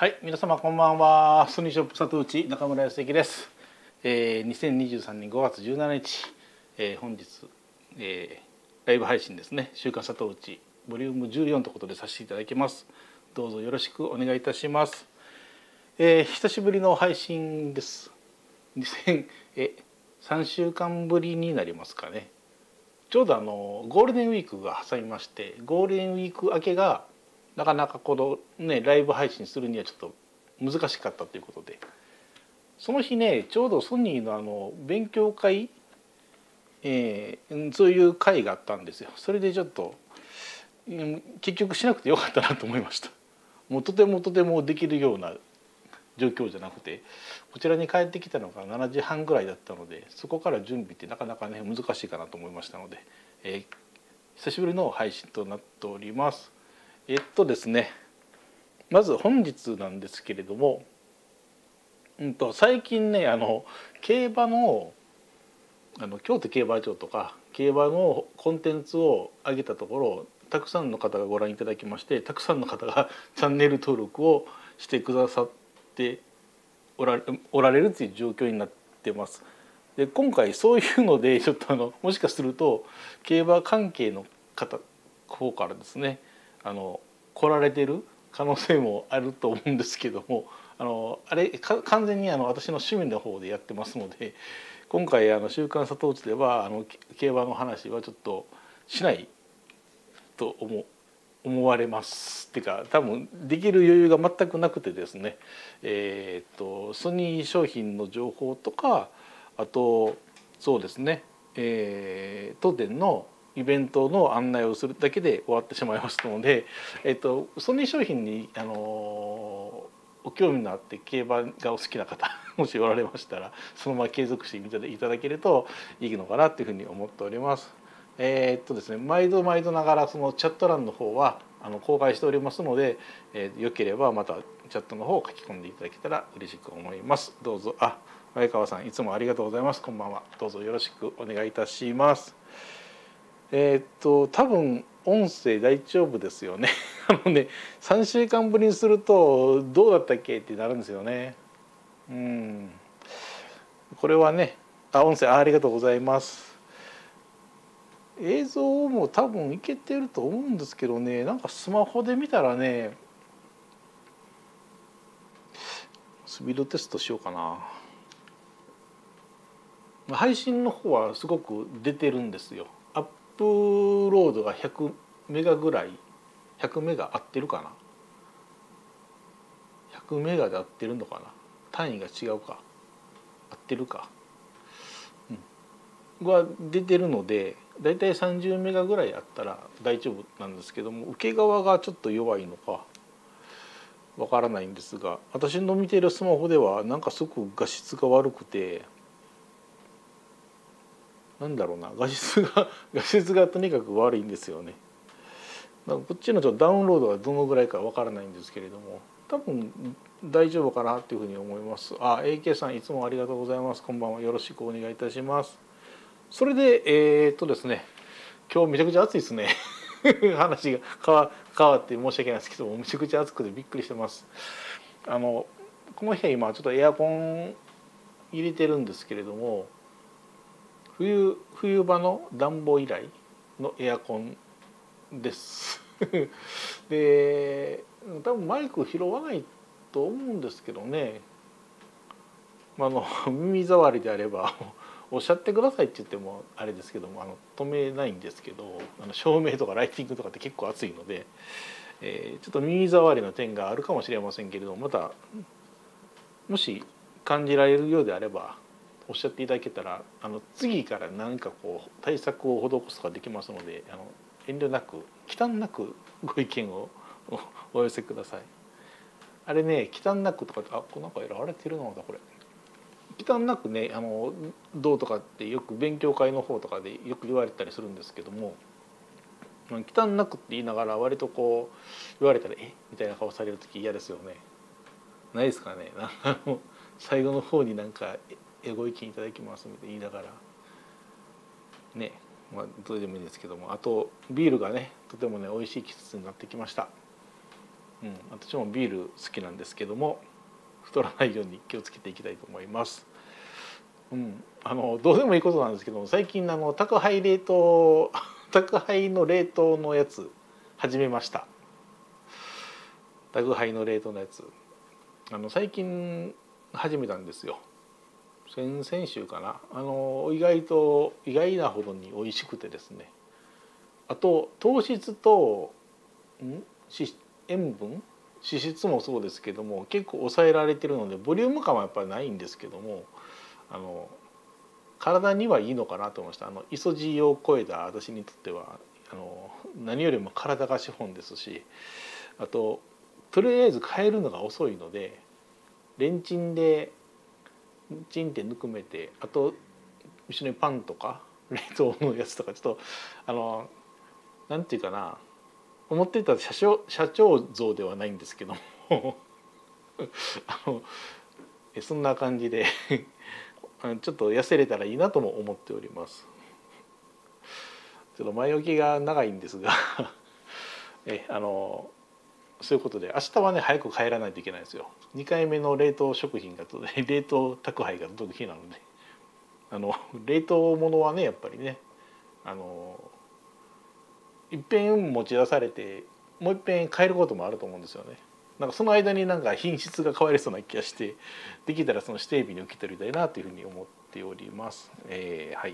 はい、皆様こんばんは。ソニーショップ里内中村康之です。2023年5月17日、本日、ライブ配信ですね。週刊里内ボリューム14ということでさせていただきます。どうぞよろしくお願いいたします。久しぶりの配信です。3週間ぶりになりますかね。ちょうどゴールデンウィークが挟みまして、ゴールデンウィーク明けがなかなかこのねライブ配信するにはちょっと難しかったということで、その日ねちょうどソニーの勉強会、そういう会があったんですよ。それでちょっと結局しなくてよかったなと思いました。もうとてもできるような状況じゃなくて、こちらに帰ってきたのが7時半ぐらいだったので、そこから準備ってなかなかね難しいかなと思いましたので、久しぶりの配信となっております。ですね、まず本日なんですけれども、最近ね競馬の京都競馬場とか競馬のコンテンツを上げたところ、たくさんの方がご覧いただきまして、たくさんの方がチャンネル登録をしてくださっておられるという状況になってます。で今回そういうのでちょっともしかすると競馬関係の方からですね来られてる可能性もあると思うんですけども、完全に私の趣味の方でやってますので、今回週刊里内では競馬の話はちょっとしないと思われます。っていうか多分できる余裕が全くなくてですね、ソニー商品の情報とか、あとそうですね、当店のイベントの案内をするだけで終わってしまいますので、ソニー商品にお興味のあって競馬がお好きな方もしおられましたら、そのまま継続して見ていただけるといいのかなというふうに思っております。ですね、毎度ながらそのチャット欄の方は公開しておりますので、よければまたチャットの方を書き込んでいただけたら嬉しく思います。どうぞ。前川さんいつもありがとうございます。こんばんは。どうぞよろしくお願いいたします。多分音声大丈夫ですよね。3週間ぶりにするとどうだったっけってなるんですよね。これはね、音声ありがとうございます。映像も多分いけてると思うんですけどね、なんかスマホで見たらね、スピードテストしようかな。配信の方はすごく出てるんですよ。アップロードが100メガぐらい、100メガ合ってるかな、100メガで合ってるのかな、単位が違うか、合ってるか、が出てるので、だいたい30メガぐらいあったら大丈夫なんですけども、受け側がちょっと弱いのかわからないんですが、私の見ているスマホではなんかすごく画質が悪くて、なんだろうな、画質がとにかく悪いんですよね。こっちのちょっとダウンロードがどのぐらいかわからないんですけれども、多分大丈夫かなというふうに思います。AK さんいつもありがとうございます。こんばんは。よろしくお願いいたします。それでですね、今日めちゃくちゃ暑いですね。話が変わって申し訳ないですけども、めちゃくちゃ暑くてびっくりしてます。この部屋今ちょっとエアコン入れてるんですけれども、冬場の暖房以来のエアコンです。で多分マイク拾わないと思うんですけどね、耳障りであればおっしゃってくださいって言ってもあれですけども、止めないんですけど、照明とかライティングとかって結構暑いので、ちょっと耳障りの点があるかもしれませんけれども、またもし感じられるようであればおっしゃっていただけたら、次から何かこう対策を施すことができますので、遠慮なく忌憚なくご意見をお寄せください。あれね、忌憚なくとかなんかやられてるのだこれ。忌憚なくねどうとかってよく勉強会の方とかでよく言われたりするんですけども、忌憚なくって言いながら割とこう言われたらみたいな顔される時嫌ですよね。ないですかね。最後の方になんかご意見いただきますみたいに言いながらね、どれでもいいですけども、あとビールがねとてもね美味しい季節になってきました。 私もビール好きなんですけども、太らないように気をつけていきたいと思います。どうでもいいことなんですけども、最近宅配冷凍宅配の冷凍のやつ始めました。宅配の冷凍のやつ最近始めたんですよ。先々週かな。意外なほどに美味しくてですね、あと糖質と塩分脂質もそうですけども結構抑えられてるので、ボリューム感はやっぱりないんですけども、体にはいいのかなと思いました。イソジンを超えた私にとっては何よりも体が資本ですし、あととりあえず変えるのが遅いので、レンチンでチンってぬくめて、あと一緒にパンとか冷凍のやつとか、ちょっとなんていうかな、思ってた社長像ではないんですけどもそんな感じでちょっと痩せれたらいいなとも思っております。ちょっと前置きが長いんですがそういうことで明日はね早く帰らないといけないんですよ。2回目の冷凍食品が冷凍宅配が届く日なので、冷凍物はねやっぱりねいっぺん持ち出されてもういっぺん変えることもあると思うんですよね。なんかその間になんか品質が変わりそうな気がして、できたらその指定日に受け取りたいなというふうに思っております。はい。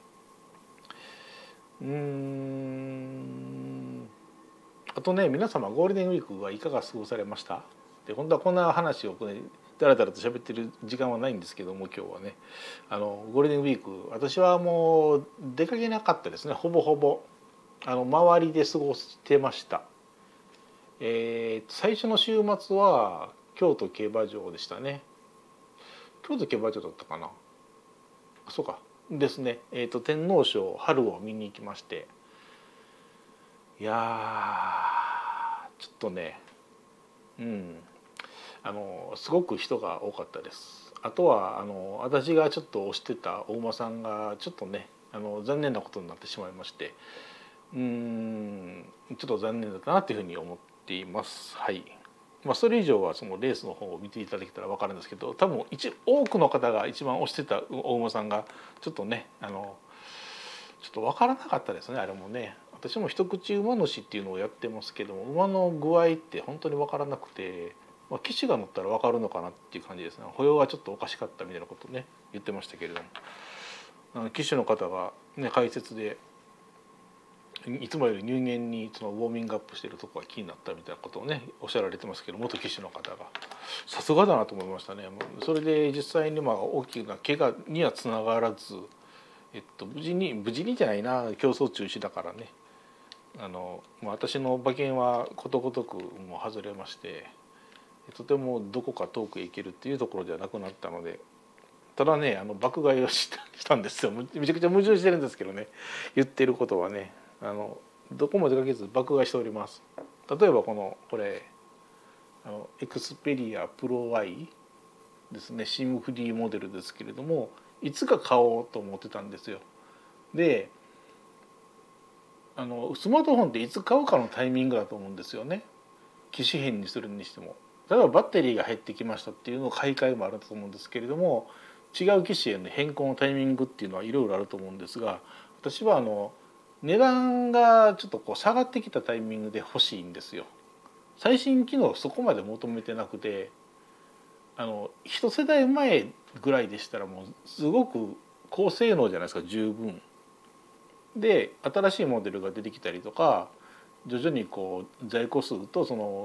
あとね、皆様ゴールデンウィークはいかが過ごされました？で本当はこんな話をねだらだらと喋ってる時間はないんですけども、今日はねゴールデンウィーク私はもう出かけなかったですね。ほぼほぼ周りで過ごしてました。最初の週末は京都競馬場でしたね。京都競馬場だったかな。あ、そうかですね。天皇賞春を見に行きまして、いやちょっとね、すごく人が多かったです。あとは私がちょっと推してたお馬さんがちょっとね残念なことになってしまいまして、ちょっと残念だったなというふうに思っています。はい。それ以上はそのレースの方を見ていただけたら分かるんですけど、多分多くの方が一番推してたお馬さんがちょっとねちょっと分からなかったですね。あれもね、私も一口馬主っていうのをやってますけども、馬の具合って本当に分からなくて、騎手が乗ったら分かるのかなっていう感じですね。歩様がちょっとおかしかったみたいなことをね言ってましたけれども、騎手の方がね解説でいつもより入念にそのウォーミングアップしてるとこが気になったみたいなことをねおっしゃられてますけど、元騎手の方がさすがだなと思いましたね。それで実際に大きな怪我にはつながらず、無事にじゃないな、競争中止だからね、私の馬券はことごとくもう外れまして、とてもどこか遠くへ行けるっていうところではなくなったので、ただね爆買いをしたんですよ。めちゃくちゃ矛盾してるんですけどね、言ってることはねどこも出かけず爆買いしております。例えばこれエクスペリアプロ Y ですね、シムフリーモデルですけれども、いつか買おうと思ってたんですよ。でスマートフォンっていつ買うかのタイミングだと思うんですよね。機種変にするにしても、例えばバッテリーが減ってきましたっていうのを買い替えもあると思うんですけれども、違う機種への変更のタイミングっていうのはいろいろあると思うんですが、私は値段がちょっと下がってきたタイミングで欲しいんですよ。最新機能そこまで求めてなくて、一世代前ぐらいでしたらもうすごく高性能じゃないですか、十分で。新しいモデルが出てきたりとか、徐々に在庫数と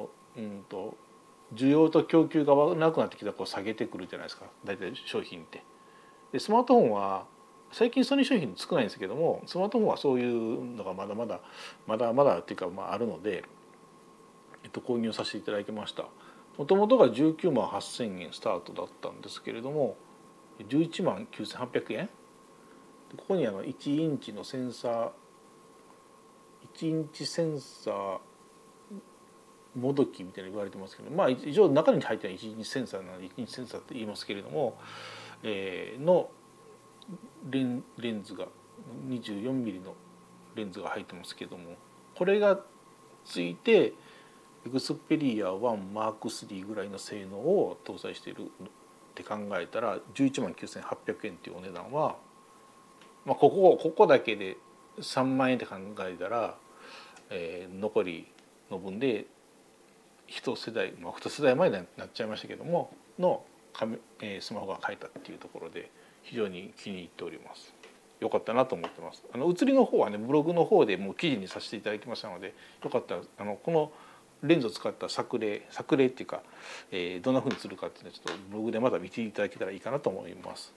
需要と供給がなくなってきたら下げてくるじゃないですか、大体商品って。でスマートフォンは最近ソニー商品少ないんですけども、スマートフォンはそういうのがまだまだっていうかあるので、購入させていただきました。もともとが19万8,000円スタートだったんですけれども、11万9,800円。ここに1インチのセンサー、1インチセンサーもどきみたいに言われてますけど、一応中に入ってるのは1インチセンサーなので1インチセンサーって言いますけれども、のレンズが24mmのレンズが入ってますけども、これがついてエクスペリア1マーク3ぐらいの性能を搭載しているって考えたら11万9800円っていうお値段は、ここだけで3万円って考えたら、残りの分で1世代、2世代前になっちゃいましたけどものスマホが買えたっていうところで非常に気に入っております。よかったなと思ってます。写りの方はねブログの方でもう記事にさせていただきましたので、よかったらこのレンズを使った作例っていうか、どんな風にするかっていうのはちょっとブログでまた見ていただけたらいいかなと思います。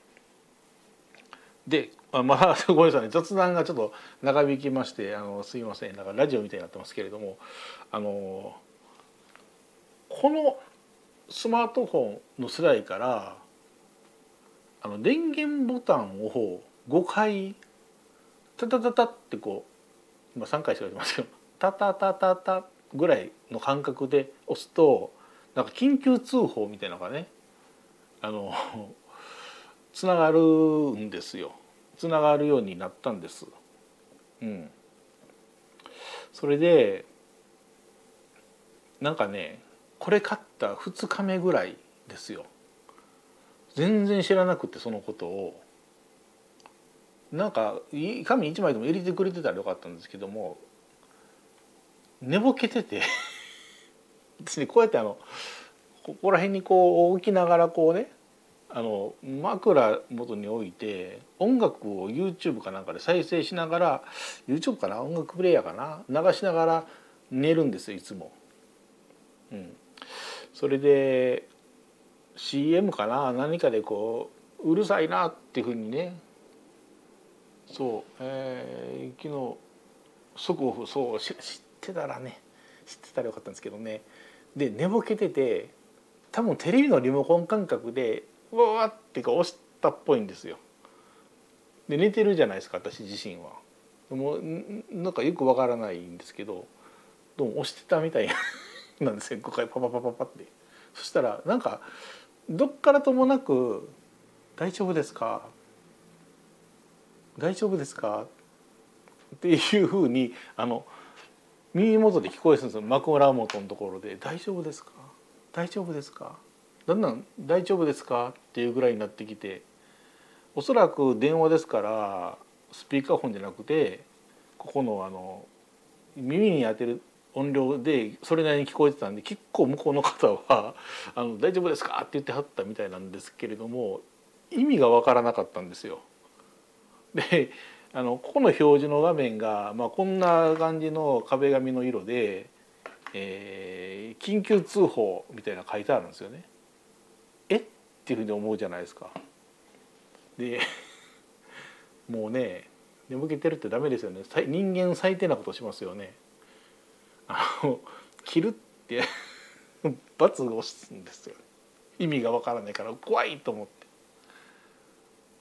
で、ごめんなさいね、雑談がちょっと長引きましてすいません、だからラジオみたいになってますけれども、このスマートフォンの世代から電源ボタンを5回タタタタってこう今3回しかやってますけどタタタタタぐらいの感覚で押すとなんか緊急通報みたいなのがねつながるんですよ。つながるようになったんです。それでなんかねこれ買った2日目ぐらいですよ。全然知らなくてそのことをなんか紙1枚でも入れてくれてたらよかったんですけども寝ぼけててですね、こうやってここら辺にこう置きながらこうね枕元に置いて音楽を YouTube かなんかで再生しながら YouTube かな音楽プレイヤーかな流しながら寝るんですよいつも。それで CM かな何かでこううるさいなっていうふうにねそう、昨日即オフそう知ってたらよかったんですけどね。で寝ぼけてて多分テレビのリモコン感覚でうわーって押したっぽいんですよ。で寝てるじゃないですか私自身は。もうなんかよくわからないんですけどどうも押してたみたいなんですよ5回パパパパパって。そしたらなんかどっからともなく「大丈夫ですか大丈夫ですか?」っていうふうに耳元で聞こえるんですよ。枕元のところで「大丈夫ですか大丈夫ですか?」だんだん「大丈夫ですか?」っていうぐらいになってきて、おそらく電話ですからスピーカーフォンじゃなくてここの耳に当てる音量でそれなりに聞こえてたんで結構向こうの方は「大丈夫ですか?」って言ってはったみたいなんですけれども意味が分からなかったんですよ。でここの表示の画面が、こんな感じの壁紙の色で、緊急通報みたいな書いてあるんですよね。っていうふうに思うじゃないですか。でもうね寝ぼけてるってダメですよね。人間最低なことしますよね。切るって罰を押すんですよ。意味がわからないから怖いと思って。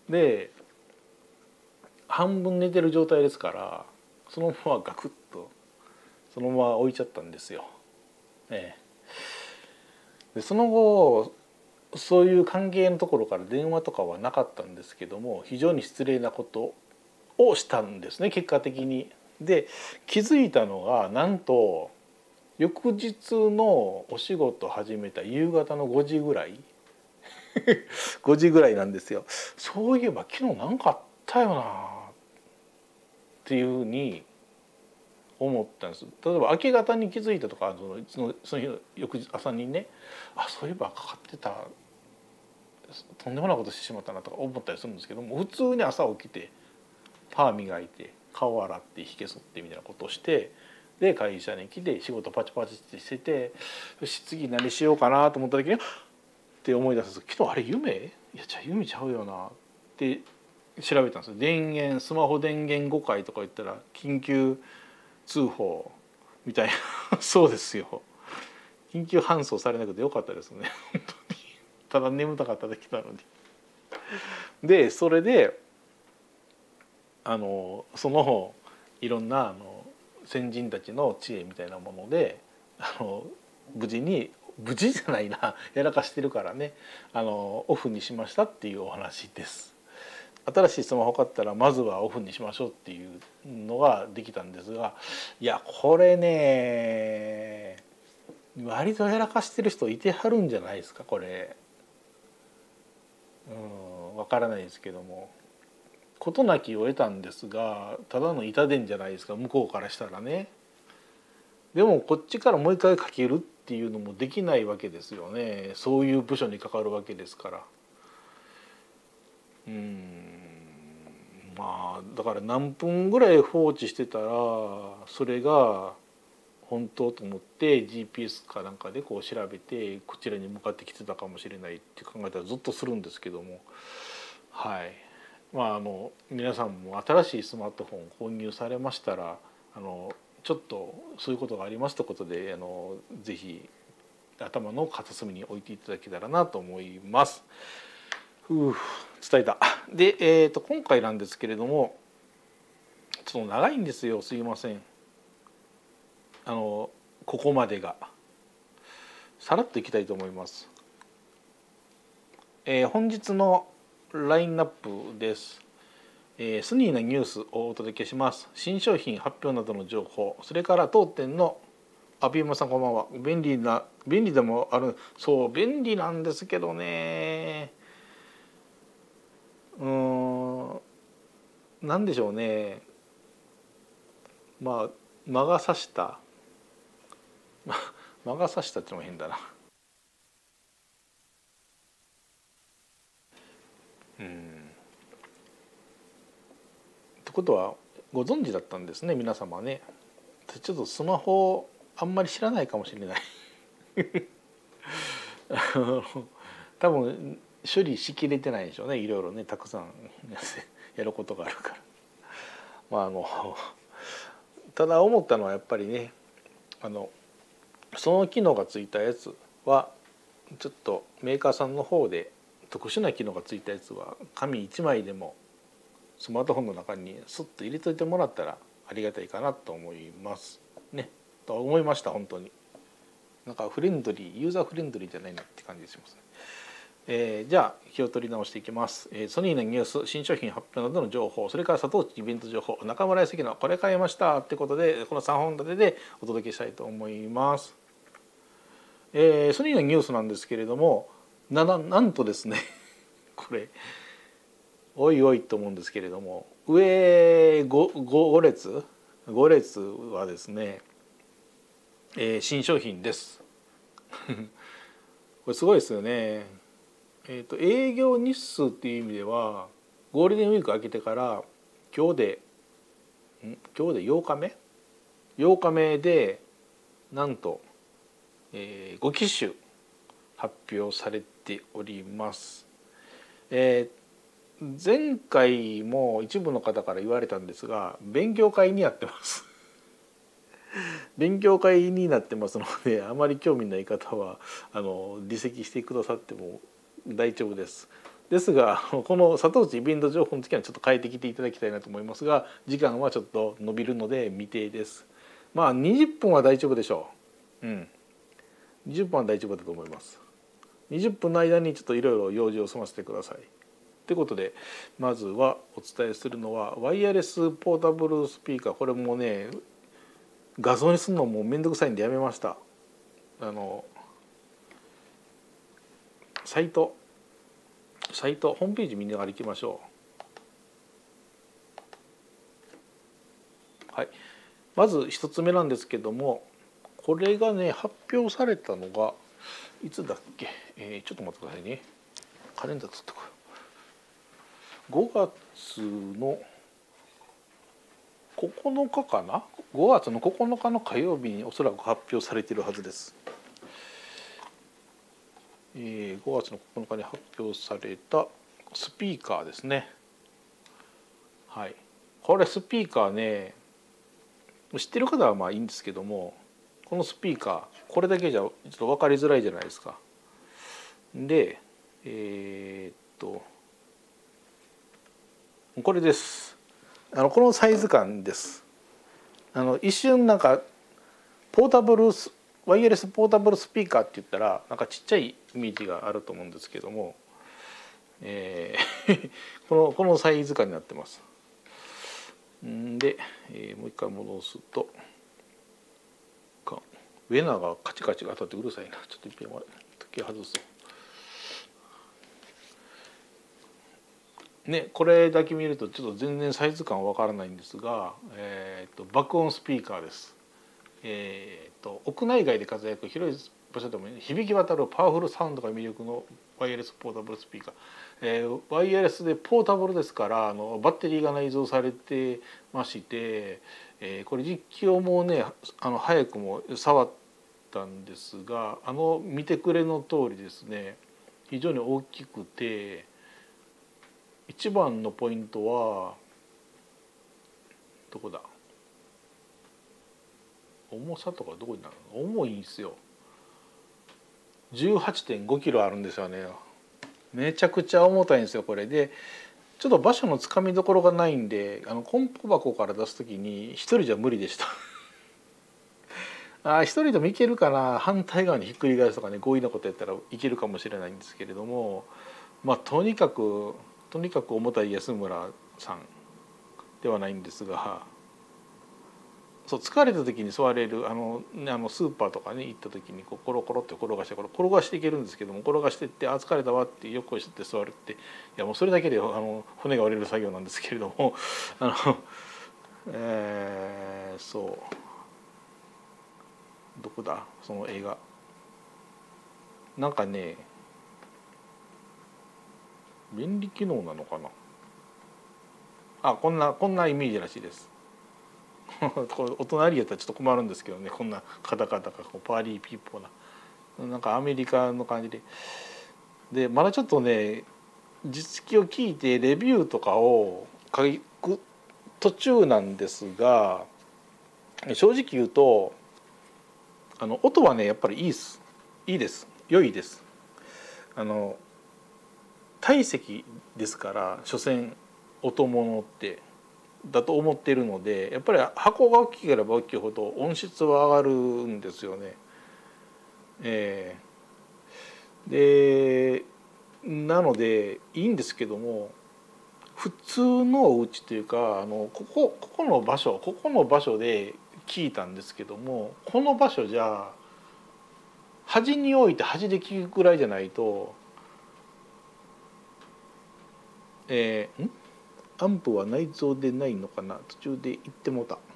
で半分寝てる状態ですからそのままガクッとそのまま置いちゃったんですよ。でその後そういう関係のところから電話とかはなかったんですけども非常に失礼なことをしたんですね結果的に。で気づいたのがなんと翌日のお仕事始めた夕方の5時ぐらい5時ぐらいなんですよ。そういえば昨日何かあったよなっていうふうに思ったんです。例えば明け方に気づいたとかその日の翌日朝にねそういえばかかってたとんでもないことしてしまったなとか思ったりするんですけども普通に朝起きて歯磨いて顔洗ってひげ剃ってみたいなことをしてで会社に来て仕事パチパチってしててよし次何しようかなと思った時にって思い出すと昨日あれ夢いやじゃあ夢ちゃうよなって調べたんですよ。スマホ電源5回とか言ったら緊急通報みたいなそうですよ。緊急搬送されなくてよかったですね本当に。ただ眠たかっただけなのに。でそれでそのいろんな先人たちの知恵みたいなもので無事じゃないなやらかしてるからねオフにしましたっていうお話です。新しいスマホ買ったらまずはオフにしましょうっていうのができたんですがいやこれね割とやらかしてる人いてはるんじゃないですかこれ。わからないですけども、事なきを得たんですが、ただの痛手じゃないですか向こうからしたらね。でもこっちからもう一回かけるっていうのもできないわけですよね。そういう部署にかかるわけですから。まあだから何分ぐらい放置してたらそれが本当と思って GPS かなんかでこう調べてこちらに向かってきてたかもしれないって考えたらゾッとするんですけども、はい。まあ皆さんも新しいスマートフォンを購入されましたらちょっとそういうことがありますということでぜひ頭の片隅に置いていただけたらなと思います。伝えた。で、今回なんですけれどもちょっと長いんですよ、すいません。ここまでがさらっといきたいと思います。本日のラインナップです。スニーなニュースをお届けします。新商品発表などの情報、それから当店のビーマさんこんばんは。便利でもある、そう便利なんですけどね、なんでしょうね、まあ魔が差した魔が差したってのも変だな。ってことはご存知だったんですね皆様ね。ちょっとスマホあんまり知らないかもしれない多分処理しきれてないでしょうね、いろいろねたくさんやることがあるから。まあただ思ったのはやっぱりねその機能がついたやつはちょっとメーカーさんの方で特殊な機能がついたやつは紙1枚でもスマートフォンの中にスッと入れといてもらったらありがたいかなと思いますね。と思いました。本当になんかフレンドリーユーザーフレンドリーじゃないなって感じがしますね。じゃあ気を取り直していきます。ソニーのニュース、新商品発表などの情報、それから佐藤イベント情報、中村康之のこれ買いましたってことでこの3本立てでお届けしたいと思います。ソニーのニュースなんですけれどもなんとですねこれおいおいと思うんですけれども、上 5列はですね、新商品ですこれすごいですよね。営業日数っていう意味ではゴールデンウィーク明けてから今日で8日目でなんと、5機種発表されております。前回も一部の方から言われたんですが勉強会になってます勉強会になってますのであまり興味ない方は離席してくださっても大丈夫です。ですがこの佐藤内イベント情報の時はちょっと変えてきていただきたいなと思いますが時間はちょっと伸びるので未定です。まあ20分は大丈夫でしょう。20分は大丈夫だと思います。20分の間にちょっといろいろ用事を済ませてください。ということでまずはお伝えするのはワイヤレスポータブルスピーカー。これもね画像にするのもめんどくさいんでやめました。サイトホームページ見ながら行きましょう。はい、まず一つ目なんですけどもこれがね発表されたのがいつだっけ、ちょっと待ってくださいね。カレンダーつっとく。5月の9日かな。5月の9日の火曜日におそらく発表されているはずです。5月の9日に発表されたスピーカーですね。はい、これスピーカーね知ってる方はまあいいんですけどもこのスピーカーこれだけじゃちょっと分かりづらいじゃないですか。でこれです。このサイズ感です。一瞬なんかポータブルワイヤレスポータブルスピーカーって言ったらなんかちっちゃいイメージがあると思うんですけども、このサイズ感になってます。で、もう一回戻すとウェナーがカチカチ当たってうるさいな。ちょっと一遍時計外そう。ね、これだけ見るとちょっと全然サイズ感わからないんですが、爆音スピーカーです。屋内外で活躍、広い場所でも響き渡るパワフルサウンドが魅力のワイヤレスポータブルスピーカー、ワイヤレスでポータブルですから、バッテリーが内蔵されてまして、これ実況もね早くも触ったんですが、見てくれの通りですね、非常に大きくて、一番のポイントはどこだ、重さとかどこになるの？重いんですよ。18.5 キロあるんですよね。めちゃくちゃ重たいんですよこれで。ちょっと場所のつかみどころがないんで、梱包箱から出す時に一人じゃ無理でした一人でもいけるかな、反対側にひっくり返すとかね、強引なことやったらいけるかもしれないんですけれども、とにかく重たい安村さんではないんですが、そう疲れた時に座れるスーパーとかに行った時にコロコロって転がしていけるんですけども、転がしていって疲れたわってよっこいしって座るって、いやもうそれだけで骨が折れる作業なんですけれどもそうどこだその映画、なんかね便利機能なのかな、こんなイメージらしいですお隣やったらちょっと困るんですけどね、こんなカタカタがパーリーピーポーな、なんかアメリカの感じでまだちょっとね実機を聞いてレビューとかを書く途中なんですが、正直言うと音はねやっぱりいいです、良いです。体積ですから、所詮音物ってだと思っているので、やっぱり箱が大きければ大きいほど音質は上がるんですよね。でなのでいいんですけども、普通のお家というかここの場所で聞いたんですけども、この場所じゃ端に置いて端で聞くぐらいじゃないと、アンプは内蔵でないのかな、途中で言ってもうた。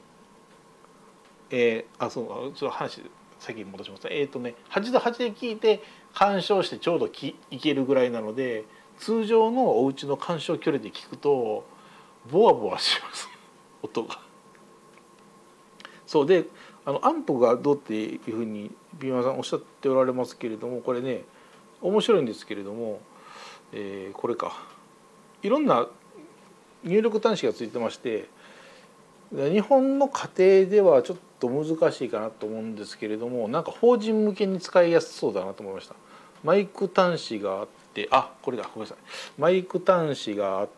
そう、ちょっと話先に戻します。端と端で聞いて干渉してちょうどいけるぐらいなので、通常のお家の干渉距離で聞くとボワボワします音が。そうでアンプがどうっていうふうにビーマンさんおっしゃっておられますけれども、これね面白いんですけれども、これか、いろんな入力端子がついてまして、日本の家庭ではちょっと難しいかなと思うんですけれども、なんか法人向けに使いやすそうだなと思いました。マイク端子があって、これだ、ごめんなさい、マイク端子があって、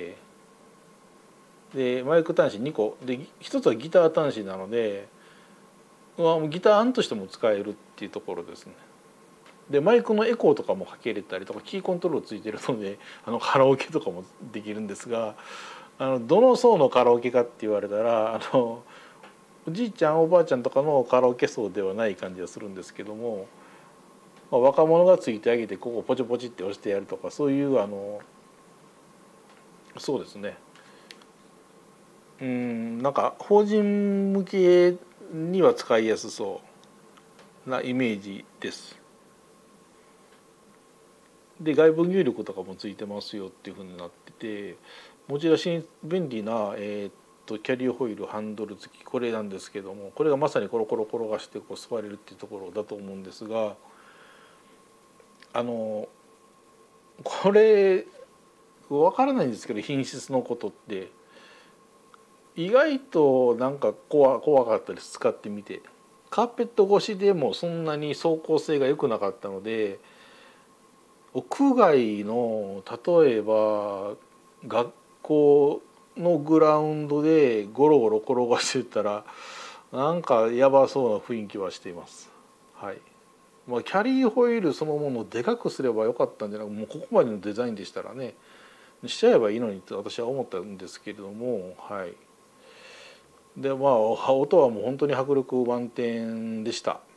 でマイク端子2個で、1つはギター端子なのでギター案としても使えるっていうところですね。でマイクのエコーとかもかけれたりとか、キーコントロールついてるのでカラオケとかもできるんですが、どの層のカラオケかって言われたらおじいちゃんおばあちゃんとかのカラオケ層ではない感じがするんですけども、若者がついてあげてここポチポチって押してやるとか、そういうそうですね、なんか法人向けには使いやすそうなイメージです。で外部入力とかもついてますよっていうふうになってて、持ち出しに便利な、キャリーホイールハンドル付き、これなんですけども、これがまさにコロコロ転がして座れるっていうところだと思うんですが、これ分からないんですけど、品質のことって意外となんか怖かったです。使ってみてカーペット越しでもそんなに走行性が良くなかったので、屋外の例えば学校のグラウンドでゴロゴロ転がしてたらなんかやばそうな雰囲気はしています。はい。キャリーホイールそのものをでかくすればよかったんじゃなく、もうここまでのデザインでしたらねしちゃえばいいのにと私は思ったんですけれども、はい。で音はもう本当に迫力満点でした。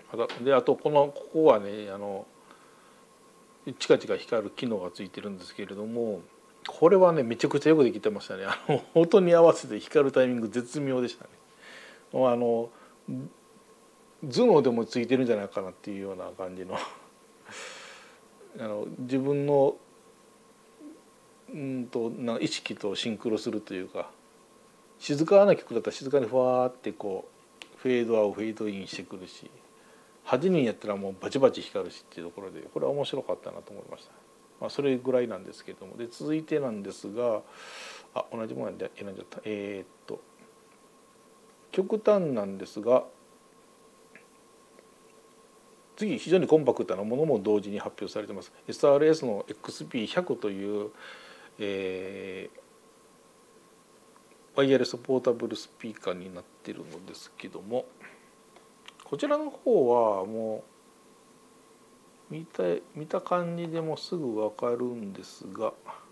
あとここはねチカチカ光る機能がついてるんですけれども、これはねめちゃくちゃよくできてましたね。音に合わせて光るタイミング絶妙でしたね。もう頭脳でもついてるんじゃないかなっていうような感じの自分の意識とシンクロするというか、静かな曲だったら静かにふわーってこうフェードアウトフェードインしてくるし、8人やったらもうバチバチ光るしっていうところで、これは面白かったなと思いました。それぐらいなんですけれども、で続いてなんですが、同じもので選んじゃった。極端なんですが、次非常にコンパクトなものも同時に発表されてます。SRS の XP100 という、ワイヤレスポータブルスピーカーになってるのですけども、こちらの方はもう見た感じでもすぐ分かるんですが、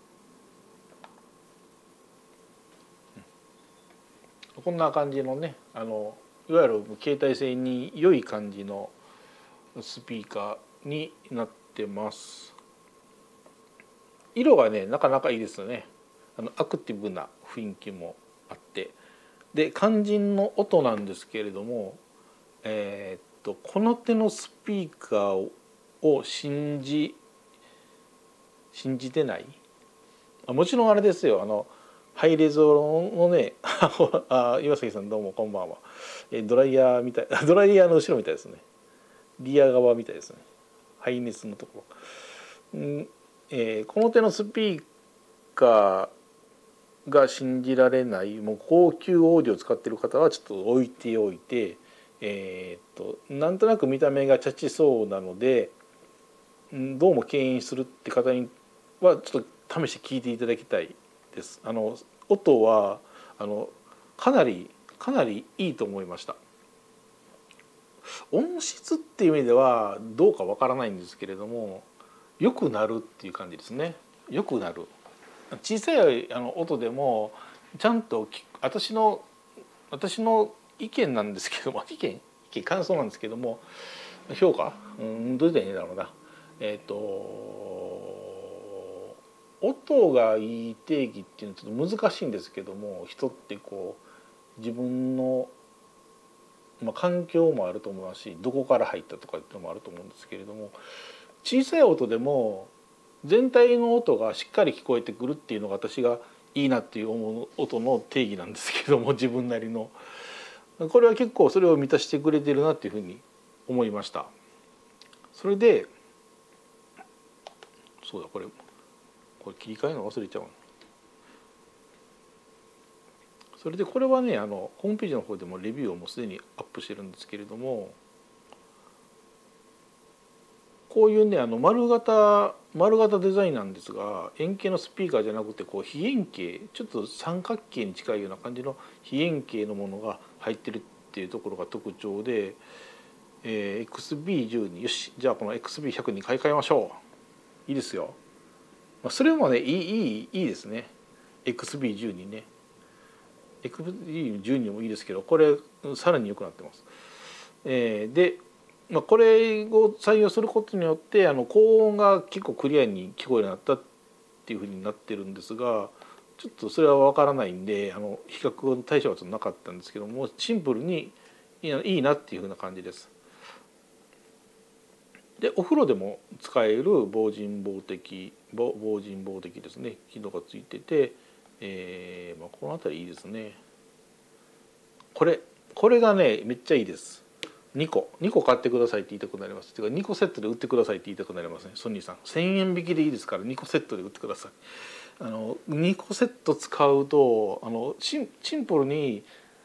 こんな感じのね、いわゆる携帯性に良い感じのスピーカーになってます。色がねなかなかいいですよね。アクティブな雰囲気もあって、で肝心の音なんですけれども、この手のスピーカーを信じてない。もちろんあれですよ、ハイレゾのね岩崎さんどうもこんばんは。ドライヤーみたいドライヤーの後ろみたいですね。リア側みたいですね。ハイネスのところ、この手のスピーカーが信じられない、もう高級オーディオを使っている方はちょっと置いておいて、なんとなく見た目がチャチそうなのでどうも敬遠するって方にはちょっと試して聞いていただきたいです。音はかなりいいと思いました。音質っていう意味ではどうかわからないんですけれども、良くなるっていう感じですね。良くなる。小さい音でもちゃんと私の意見なんですけども、意見感想なんですけども、評価、どう言ったらいいんだろうな。音がいい定義っていうのはちょっと難しいんですけども、人ってこう自分の環境もあると思いますし、どこから入ったとかっていうのもあると思うんですけれども、小さい音でも全体の音がしっかり聞こえてくるっていうのが私がいいなっていう思う音の定義なんですけども、自分なりのこれは結構それを満たしてくれてるなっていうふうに思いました。それでそうだ、これ切り替えるの忘れちゃう。それでこれはねホームページの方でもレビューをもうすでにアップしてるんですけれども、こういうね丸型デザインなんですが、円形のスピーカーじゃなくてこう非円形、ちょっと三角形に近いような感じの非円形のものが入ってるっていうところが特徴で、XB10 によし、じゃあこの XB100 に買い替えましょう。いいですよ。それもねいいですね。 XB10 にね XB10 にもいいですけど、これさらに良くなってます。でこれを採用することによって高音が結構クリアに聞こえるようになったっていうふうになってるんですが、ちょっとそれは分からないんで比較の対象はちょっとなかったんですけども、シンプルにいいなっていうふうな感じです。でお風呂でも使える防塵防滴ですね、機能がついてて、この辺りいいですね。これがねめっちゃいいです。2個買ってくださいって言いたくなります。ていうか2個セットで売ってくださいって言いたくなりますね。ソニーさん1,000円引きでいいですから2個セットで売ってください。2個セット使うとシンプルに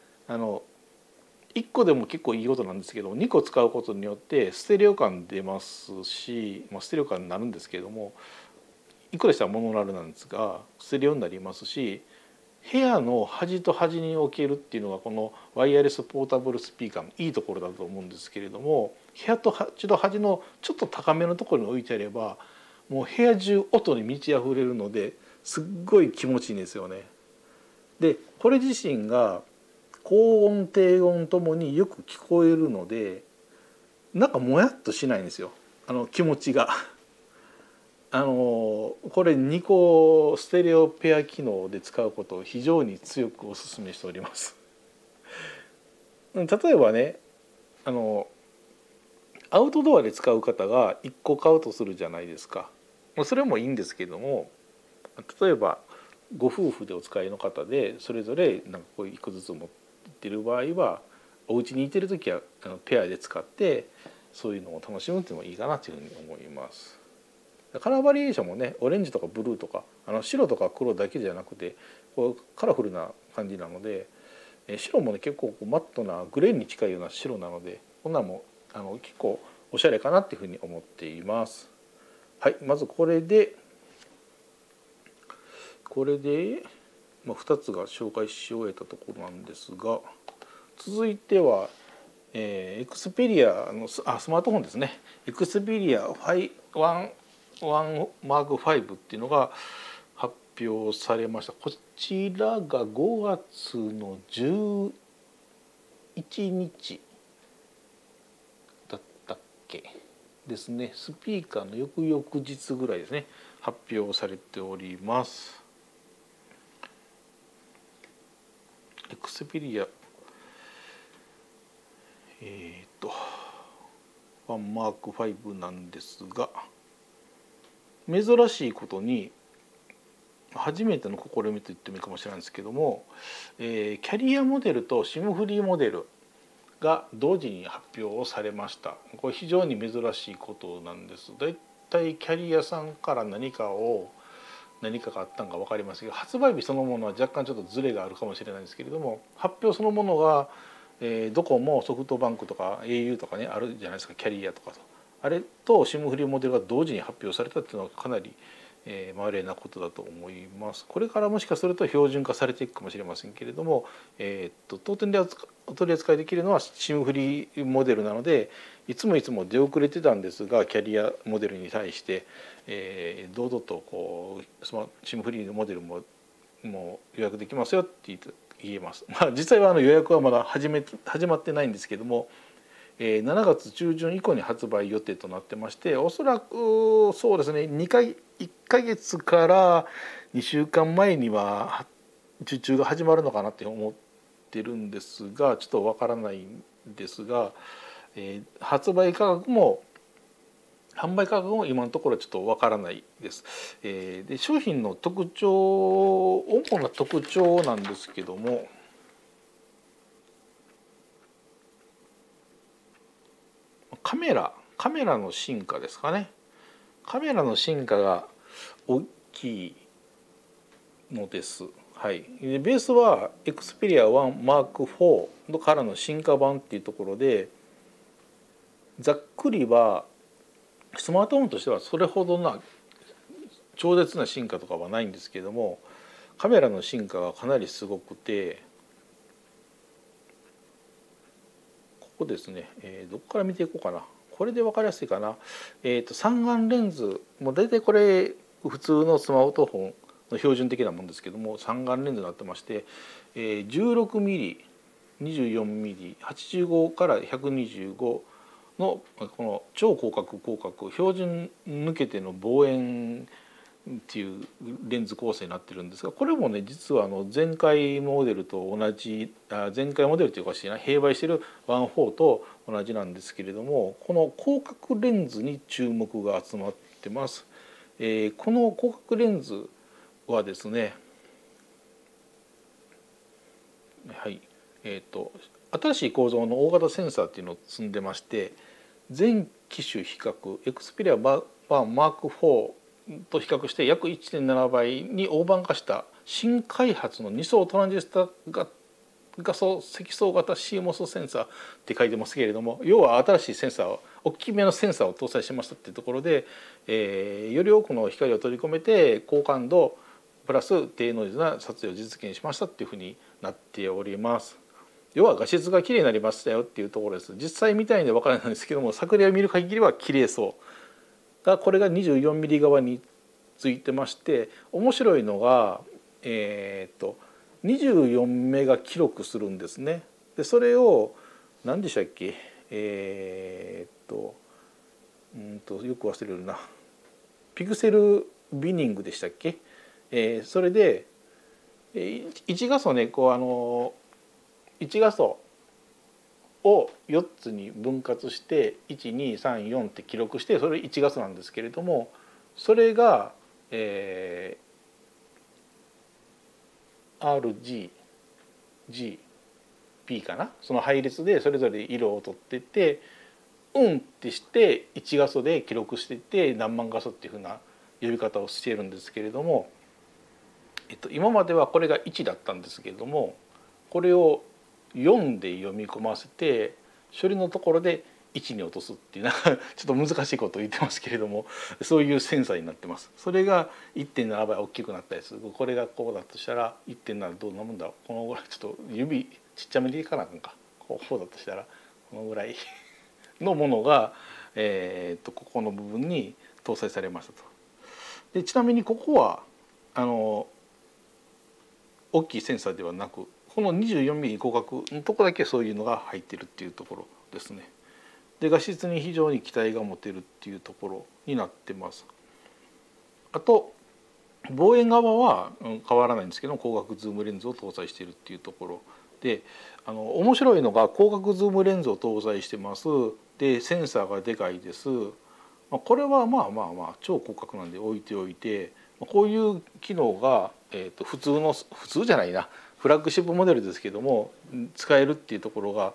1個でも結構いいことなんですけど、2個使うことによってステレオ感出ますし、ステレオ感になるんですけれども、1個でしたらモノラルなんですがステレオになりますし、部屋の端と端に置けるっていうのがこのワイヤレスポータブルスピーカーのいいところだと思うんですけれども、部屋と端と端のちょっと高めのところに置いてあればもう部屋中音に満ち溢れるのですっごい気持ちいいんですよね。でこれ自身が高音低音ともによく聞こえるので、 なんかもやっとしないんですよ、気持ちが。これ2個ステレオペア機能で使うことを非常に強くお勧めしております。例えばね、アウトドアで使う方が1個買うとするじゃないですか。それもいいんですけども、例えばご夫婦でお使いの方でそれぞれなんかこう1個ずつ持ってる場合は、お家にいてる時はペアで使ってそういうのを楽しむっていうのもいいかなというふうに思います。カラーバリエーションもね、オレンジとかブルーとか白とか黒だけじゃなくてこうカラフルな感じなので、白もね結構マットなグレーに近いような白なので、こんなんも結構おしゃれかなっていうふうに思っています。はい、まずこれで、2つが紹介し終えたところなんですが、続いては、エクスペリアのスマートフォンですね。エクスペリア1マーク5っていうのが発表されました。こちらが5月の11日だったっけですね。スピーカーの翌々日ぐらいですね、発表されております。エクスペリア1マーク5なんですが、珍しいことに初めての試みと言ってもいいかもしれないんですけども、キャリアモデルと SIM フリーモデルが同時に発表されました。これ非常に珍しいことなんです。だいたいキャリアさんから何かがあったのか分かりませんが、発売日そのものは若干ちょっとズレがあるかもしれないんですけれども、発表そのものが、ドコモ、ソフトバンクとか au とかねあるじゃないですか、キャリアとかと。あれと SIM フリーモデルが同時に発表されたっていうのはかなりまれなことだと思います。これからもしかすると標準化されていくかもしれませんけれども、当店で取り扱いできるのは SIM フリーモデルなので、いつも出遅れてたんですが、キャリアモデルに対して、堂々とこうSIM フリーのモデルも予約できますよって言えます。実際は予約はまだ始まってないんですけども、7月中旬以降に発売予定となってまして、おそらくそうですね、1ヶ月から2週間前には受注が始まるのかなって思ってるんですが、ちょっとわからないんですが、販売価格も今のところちょっとわからないです。で商品の主な特徴なんですけども、カメラの進化ですかね。カメラの進化が大きいのです。はい、でベースは Xperia 1 Mark IV からの進化版っていうところで、ざっくりはスマートフォンとしてはそれほどな超絶な進化とかはないんですけども、カメラの進化がかなりすごくて、ここですね、どこから見ていこうかな。これで分かりやすいかな。三眼レンズも大体これ普通のスマートフォンの標準的なもんですけども、三眼レンズになってまして、16ミリ、24ミリ、85から125のこの超広角標準抜けての望遠っていうレンズ構成になってるんですが、これもね実は前回モデルと同じ、前回モデルというか併売してる1.4と同じなんですけれども、この広角レンズに注目が集まってます。この広角レンズはですね、はい、新しい構造の大型センサーっていうのを積んでまして、全機種比較 Xperia 1 Mark IV と比較して約 1.7 倍に大判化した新開発の2層トランジスタ画素積層型 CMOS センサーって書いてますけれども、要は新しいセンサーを大きめのセンサーを搭載しましたっていうところで、より多くの光を取り込めて高感度プラス低ノイズな撮影を実現しましたっていうふうになっております。要は画質が綺麗になりましたよっていうところです。実際みたいに分からないんですけども、作例を見る限りは綺麗そうが、これが 24mm 側についてまして、面白いのが24メガ記録するんですね。でそれを何でしたっけ、 よく忘れるな、ピクセルビニングでしたっけ、それで1画素ねこう1画素を4つに分割して1234って記録して、それ1画素なんですけれども、それが、RGGP かな、その配列でそれぞれ色を取ってってってして1画素で記録していって何万画素っていうふうな呼び方をしているんですけれども、今まではこれが1だったんですけれども、これを4で読み込ませて処理のところで1に落とすっていうちょっと難しいことを言ってますけれども、そういうセンサーになってます。それが 1.7 倍大きくなったやつ、これがこうだとしたら 1.7 どうなもんだろう、このぐらいちょっと指ちっちゃめでいいかな、なんかこうだとしたらこのぐらいのものが、ここの部分に搭載されましたと。でちなみにここは大きいセンサーではなく、この 24mm 広角のとこだけそういうのが入ってるっていうところですね。で画質に非常に期待が持てるっていうところになってます。あと望遠側は変わらないんですけど、光学ズームレンズを搭載しているっていうところで、面白いのが光学ズームレンズを搭載してます。でセンサーがでかいです。これはまあ超広角なんで置いておいて、こういう機能が、普通じゃないな、フラッグシップモデルですけども使えるっていうところが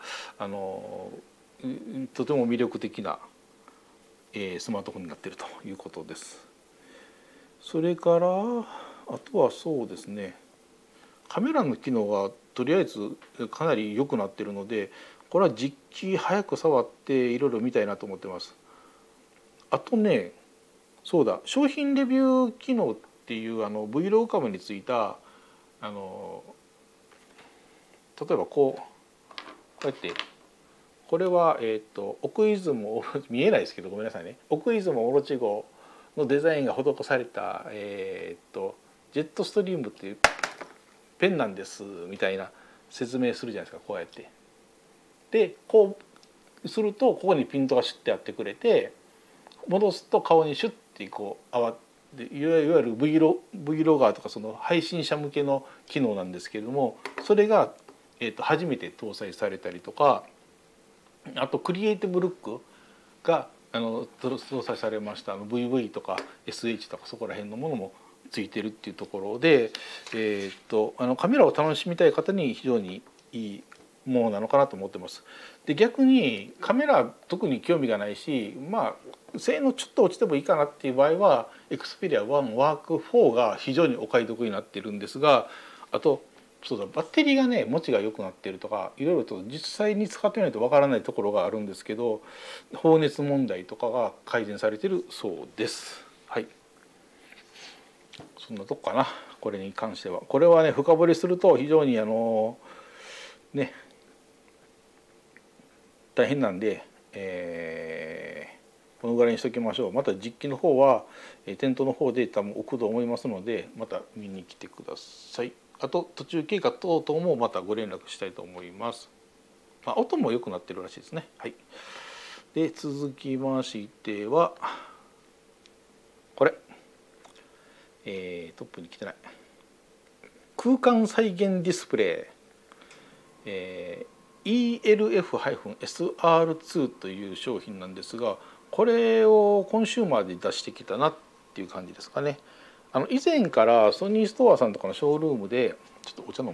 とても魅力的な、スマートフォンになっているということです。それからあとはそうですね、カメラの機能がとりあえずかなり良くなっているので、これは実機早く触っていろいろ見たいなと思ってます。あとね、そうだ、商品レビュー機能っていうVlog カムについた例えばこうやってこれは奥出雲見えないですけどごめんなさいね、奥出雲オロチ号のデザインが施されたジェットストリームっていうペンなんですみたいな説明するじゃないですか、こうやって。でこうするとここにピントがシュッてやってくれて、戻すと顔にシュッてこういわゆる Vlogger とかその配信者向けの機能なんですけれども、それが初めて搭載されたりとか、あとクリエイティブルックが搭載されました VV とか SH とかそこら辺のものもついてるっていうところで、カメラを楽しみたい方に非常にいいものなのかなと思ってます。で逆にカメラ特に興味がないし、性能ちょっと落ちてもいいかなっていう場合は Xperia 1 Mark IV が非常にお買い得になってるんですが、あとそうだ、バッテリーがね持ちが良くなってるとかいろいろと実際に使ってみないとわからないところがあるんですけど、放熱問題とかが改善されてるそうです。はい、そんなとこかな。これに関してはこれはね深掘りすると非常にね大変なんで、このぐらいにしときましょう。また実機の方は店頭の方で多分置くと思いますので、また見に来てください。あと途中経過等々もまたご連絡したいと思います。音も良くなってるらしいですね。はい。で続きましてはこれ、トップに来てない空間再現ディスプレイ、ELF-SR2 という商品なんですが、これをコンシューマーで出してきたなっていう感じですかね。以前からソニーストアさんとかのショールームでちょっとお茶飲む。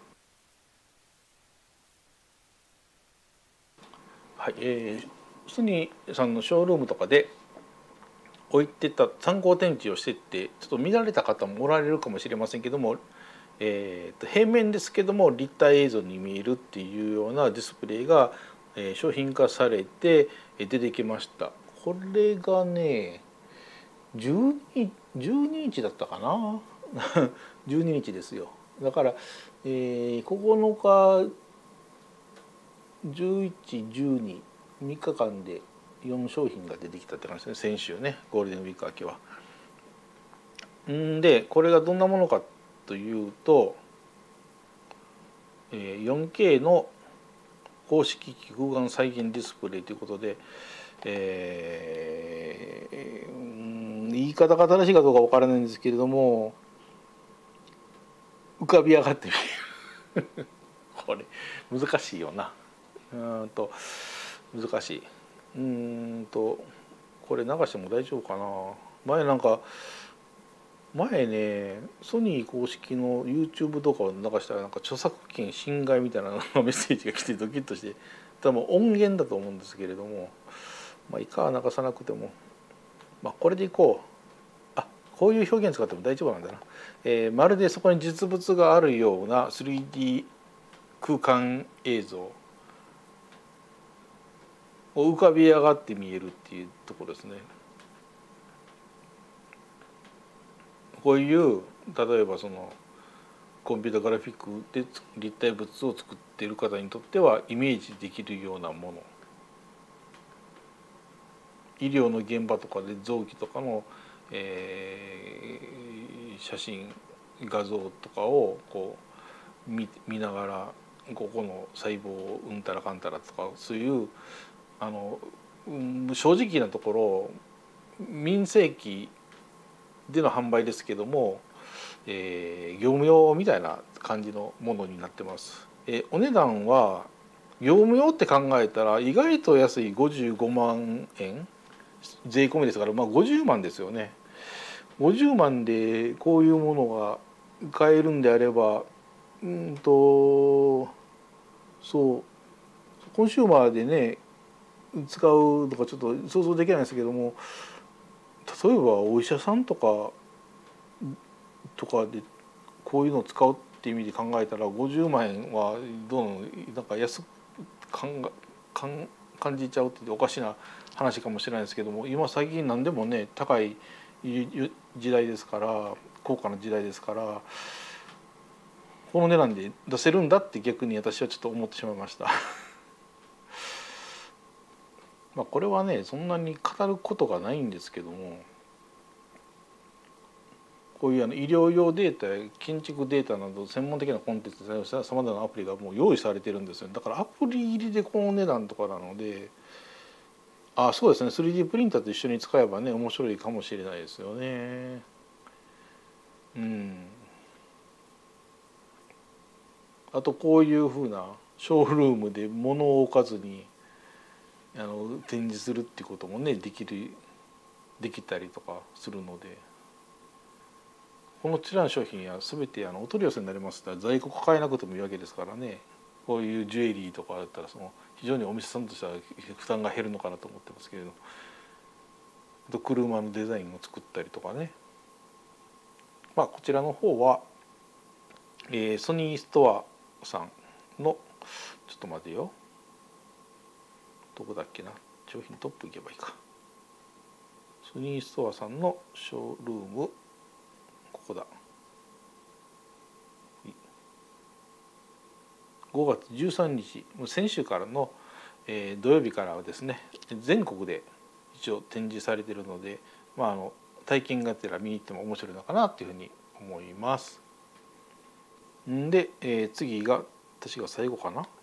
はい、ソニーさんのショールームとかで置いてた参考展示をしてってちょっと見られた方もおられるかもしれませんけども、平面ですけども立体映像に見えるっていうようなディスプレイが商品化されて出てきました。これがね12インチだったかな12インチですよ。だから、9日1112 3日間で4商品が出てきたって感じですね、先週ね、ゴールデンウィーク明けは。でこれがどんなものかというと、4K の公式空間再現ディスプレイということで、 言い方が正しいかどうかわからないんですけれども、浮かび上がってみるこれ難しいよな。難しい。これ流しても大丈夫かな。前ねソニー公式の YouTube 動画を流したら著作権侵害みたいなメッセージが来てドキッとして、多分音源だと思うんですけれども、いかは流さなくても、これでいこう。こういう表現使っても大丈夫なんだな。まるでそこに実物があるような 3D 空間映像を浮かび上がって見えるっていうところですね。こういう例えばそのコンピュータグラフィックで立体物を作っている方にとってはイメージできるようなもの、医療の現場とかで臓器とかの、写真画像とかをこう見ながら、ここの細胞うんたらかんたらとか、そういう正直なところ民生機での販売ですけども、業務用みたいな感じのものになってます。お値段は業務用って考えたら意外と安い55万円税込みですから、50万ですよね。50万でこういうものが買えるんであれば、そうコンシューマーでね使うとかちょっと想像できないですけども、例えばお医者さんとかでこういうのを使うっていう意味で考えたら50万円はどう安く感じちゃうっておかしな話かもしれないですけども、今最近何でもね高い時代ですから、高価な時代ですから、この値段で出せるんだって逆に私はちょっと思ってしまいましたこれはねそんなに語ることがないんですけども、こういう医療用データや建築データなど専門的なコンテンツで採用したさまざまなアプリがもう用意されてるんですよ。だからアプリ入りでこの値段とかなので、そうですね、 3D プリンターと一緒に使えばね面白いかもしれないですよね。あとこういうふうなショールームで物を置かずに展示するっていうこともねできたりとかするので、このちらの商品は全てお取り寄せになりますから在庫抱えなくてもいいわけですからね。こういうジュエリーとかだったら非常にお店さんとしては負担が減るのかなと思ってますけれど、あと車のデザインを作ったりとかね。こちらの方は、ソニーストアさんのちょっと待てよ、どこだっけな、商品トップ行けばいいか。ソニーストアさんのショールーム、ここだ。5月13日、先週からの、土曜日からはですね全国で一応展示されているので、体験がてら見に行っても面白いのかなというふうに思います。で、次が私が最後かな、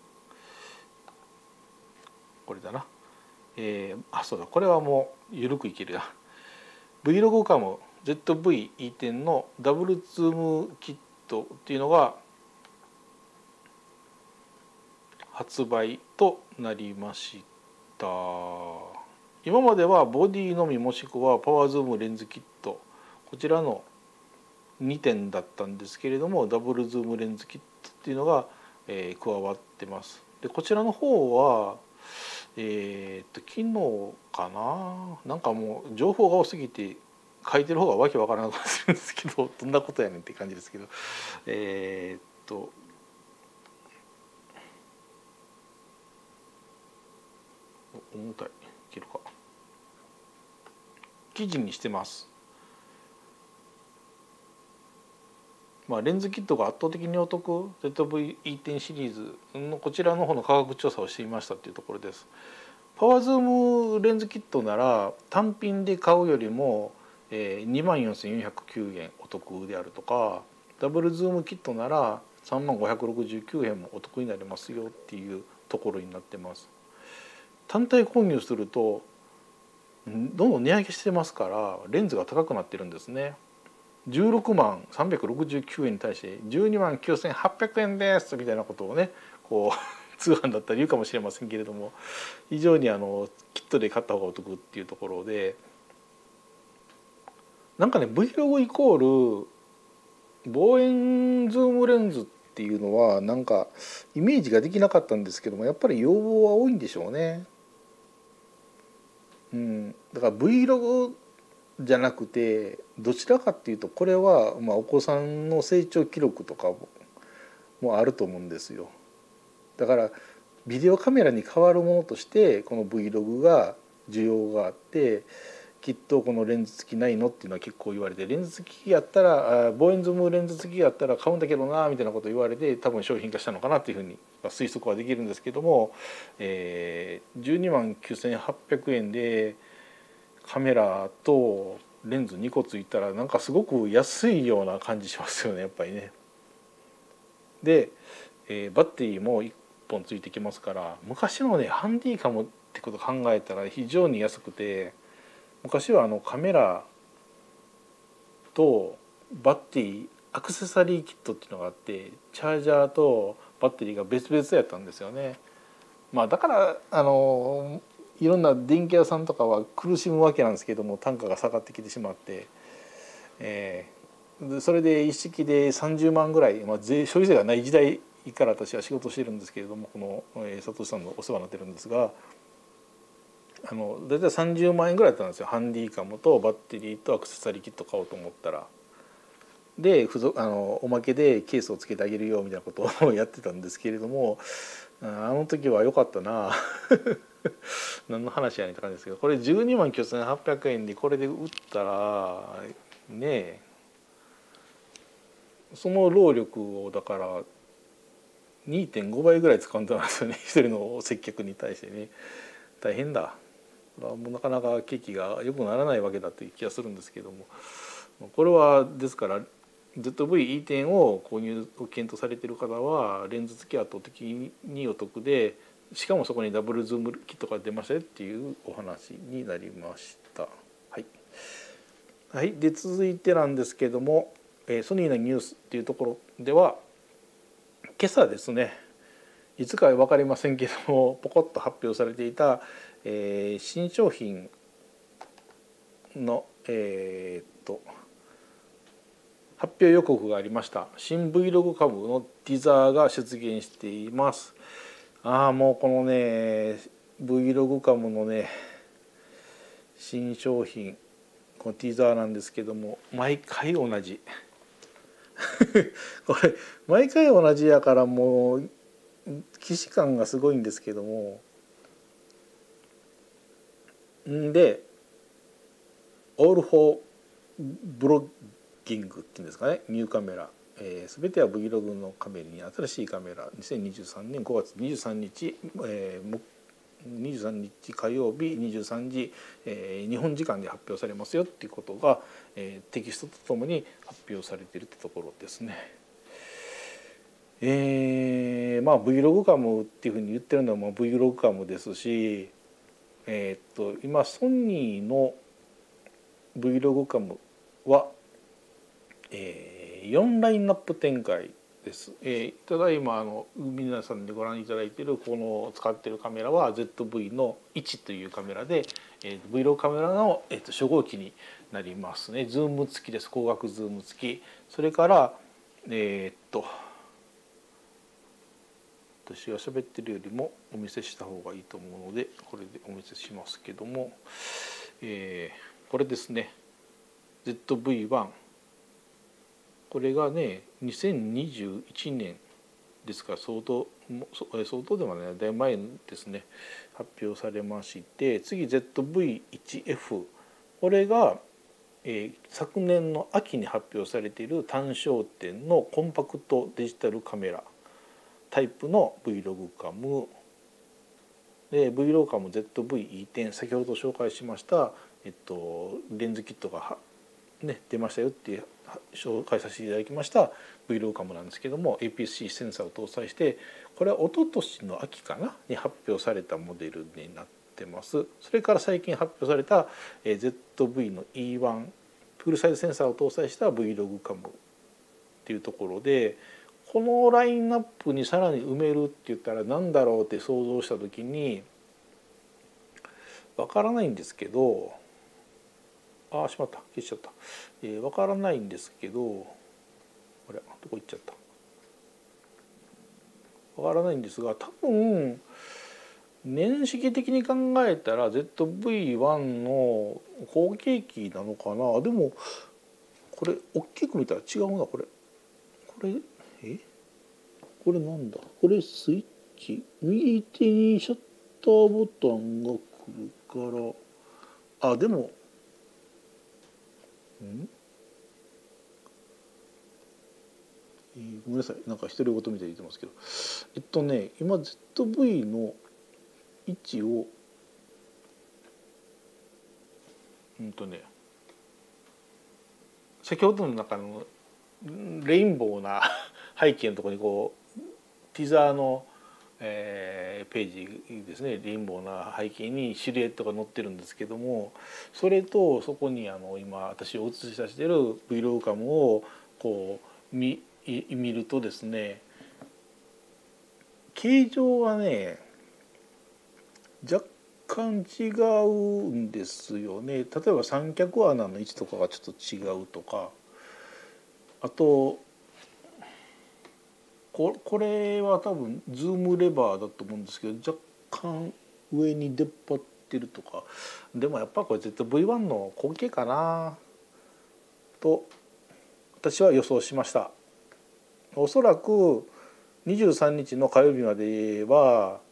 これだな。そうだ、これはもう緩くいけるな。Vlog カム ZV-E10 のダブルズームキットっていうのが発売となりました。今まではボディのみもしくはパワーズームレンズキット、こちらの2点だったんですけれども、ダブルズームレンズキットっていうのが、加わってます。でこちらの方は昨日かな、もう情報が多すぎて書いてる方がわけわからなくなってるんですけどどんなことやねんって感じですけど、重たい、いけるか、記事にしてます。レンズキットが圧倒的にお得 ZV-E10 シリーズのこちらの方の価格調査をしてみましたっていうところです。パワーズームレンズキットなら単品で買うよりも24,409円お得であるとか、ダブルズームキットなら35,569円もお得になりますよっていうところになってます。単体購入するとどんどん値上げしてますからレンズが高くなってるんですね。16万369円に対して12万9800円ですみたいなことをねこう通販だったら言うかもしれませんけれども、非常にキットで買った方がお得っていうところで、なんかね Vlog イコール望遠ズームレンズっていうのはなんかイメージができなかったんですけども、やっぱり要望は多いんでしょうね。だから Vlog じゃなくてどちらかっていうとこれはまあお子さんの成長記録とかもあると思うんですよ。だからビデオカメラに代わるものとしてこの Vlog が需要があって、きっとこのレンズ付きないのっていうのは結構言われて、レンズ付きやったら望遠ズームレンズ付きやったら買うんだけどなみたいなこと言われて、多分商品化したのかなっていうふうに推測はできるんですけども、12万9800円でカメラとレンズ2個ついたらなんかすごく安いような感じしますよねやっぱりね。で、バッテリーも1本ついてきますから、昔のねハンディカムってことを考えたら非常に安くて、昔はカメラとバッテリーアクセサリーキットっていうのがあって、チャージャーとバッテリーが別々やったんですよね。まあだからいろんな電気屋さんとかは苦しむわけなんですけども、単価が下がってきてしまって、それで一式で30万ぐらい、まあ、消費税がない時代から私は仕事してるんですけれども、この佐藤さんのお世話になってるんですが、大体30万円ぐらいだったんですよ。ハンディカムとバッテリーとアクセサリーキット買おうと思ったら。でおまけでケースをつけてあげるよみたいなことをやってたんですけれども、あの時は良かったな何の話やねんって感じですけど、これ12万9800円でこれで売ったらねえ、その労力をだから 2.5 倍ぐらい使うんだんですよね一人の接客に対してね。大変だ。もうなかなか景気が良くならないわけだという気がするんですけども、これはですから ZV-E10 を購入を検討されている方はレンズ付き圧倒的にお得で、しかもそこにダブルズームキットが出ましたよっていうお話になりました。はい、はい、で続いてなんですけども、ソニーのニュースっていうところでは今朝ですね、いつかは分かりませんけどもポコッと発表されていた、新商品の発表予告がありました。新 Vlog 株のティザーが出現しています。もうこのね Vlog 株のね新商品、このティザーなんですけども毎回同じこれ毎回同じやからもう既視感がすごいんですけども、でオールフォーブロッギングっていうんですかね、ニューカメラ、全ては Vlog のカメラに新しいカメラ2023年5月23日、23日火曜日23時、日本時間で発表されますよっていうことが、テキストとともに発表されているってところですね。まあ Vlog カムっていうふうに言ってるのはVlog カムですし、今ソニーの Vlog カムは、4ラインナップ展開です。ただいま皆さんでご覧いただいているこの使っているカメラは ZV の1というカメラで、Vlog カメラの、初号機になりますね。ズーム付きです。光学ズーム付き。それから私が喋ってるよりもお見せした方がいいと思うのでこれでお見せしますけども、これですね ZV-1、これがね2021年ですから相当でもねだいぶ前ですね発表されまして、次 ZV-1F、 これが、昨年の秋に発表されている単焦点のコンパクトデジタルカメラタイプの Vlog カムで、 Vlog カム ZV-E10、 先ほど紹介しました、レンズキットが出ましたよって紹介させていただきました Vlog カムなんですけども、 APS-C センサーを搭載して、これは一昨年の秋かなに発表されたモデルになってってます。それから最近発表された ZV の E1 フルサイズセンサーを搭載した Vlog カムっていうところで、このラインナップにさらに埋めるって言ったら何だろうって想像した時にわからないんですけど、ああしまった、消しちゃった。わからないんですけど、あれどこ行っちゃった。わからないんですが、多分年式的に考えたら ZV-1 の後継機なのかな。でもこれ大きく見たら違うな。これこれなんだ、これスイッチ、右手にシャッターボタンが来るから、あでもごめんなさい、なんか独り言みたいに言ってますけど、今 ZV の位置を先ほどの中のレインボーな背景のところにこうティザーの、ページですね、レインボーな背景にシルエットが載ってるんですけども、それとそこに今私を映し出している Vlog カムをこう見るとですね、形状はね若干違うんですよね。例えば三脚穴の位置とかがちょっと違うとか、あとこれは多分ズームレバーだと思うんですけど、若干上に出っ張ってるとか。でもやっぱこれ絶対 V1 の後継かなと私は予想しました。おそらく23日の火曜日までは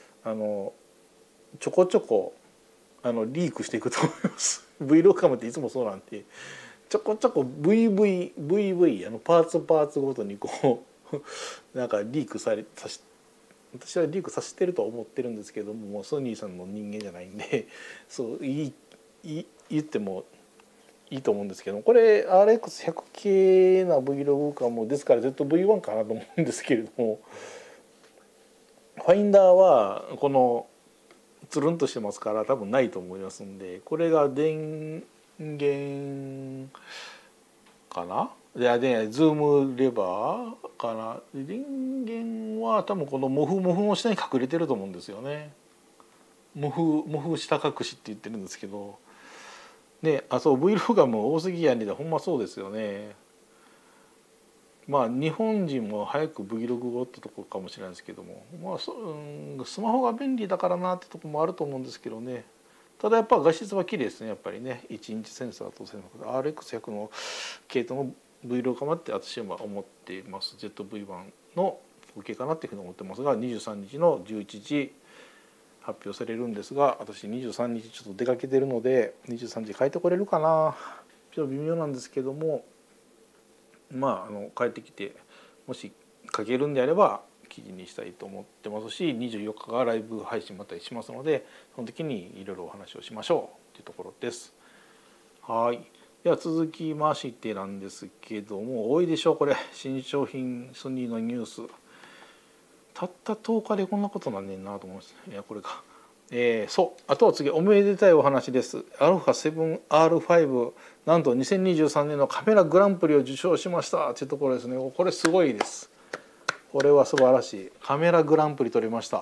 ちょこちょこリークしていくと思います。Vlog カムっていつもそうなんで、ちょこちょこ VV パーツごとにこうなんかリークさし私はリークさせてると思ってるんですけども、ソニーさんの人間じゃないんでそう言ってもいいと思うんですけど、これ RX100 系な Vlog カムですから ZV-1 かなと思うんですけれども、ファインダーはこのつるんとしてますから多分ないと思いますんで、これが電源かな、いやでズームレバーかな、電源は多分このモフの下に隠れてると思うんですよね。モフ下隠しって言ってるんですけど、でそう Vlog がもう多すぎやんでほんまそうですよね。まあ日本人も早く Vlog をってとこかもしれないですけども、スマホが便利だからなってとこもあると思うんですけどね。ただやっぱ画質は綺麗ですね、やっぱりね。1インチセンサーとセンサー RX100 の系統の Vlog かなって私は思っています。 ZV-1 の後継かなっていうふうに思ってますが、23日の11時発表されるんですが、私23日ちょっと出かけてるので23時帰ってこれるかな、ちょっと微妙なんですけども、帰ってきてもし書けるんであれば記事にしたいと思ってますし、24日がライブ配信またりしますので、その時にいろいろお話をしましょうというところです。はい。では続きましてなんですけども、多いでしょうこれ、新商品ソニーのニュース。たった10日でこんなことなんねんなと思います。これか。そう、あとは次おめでたいお話です。α7R5 なんと2023年のカメラグランプリを受賞しましたというところですね。これすごいです。これは素晴らしい。カメラグランプリ取りました。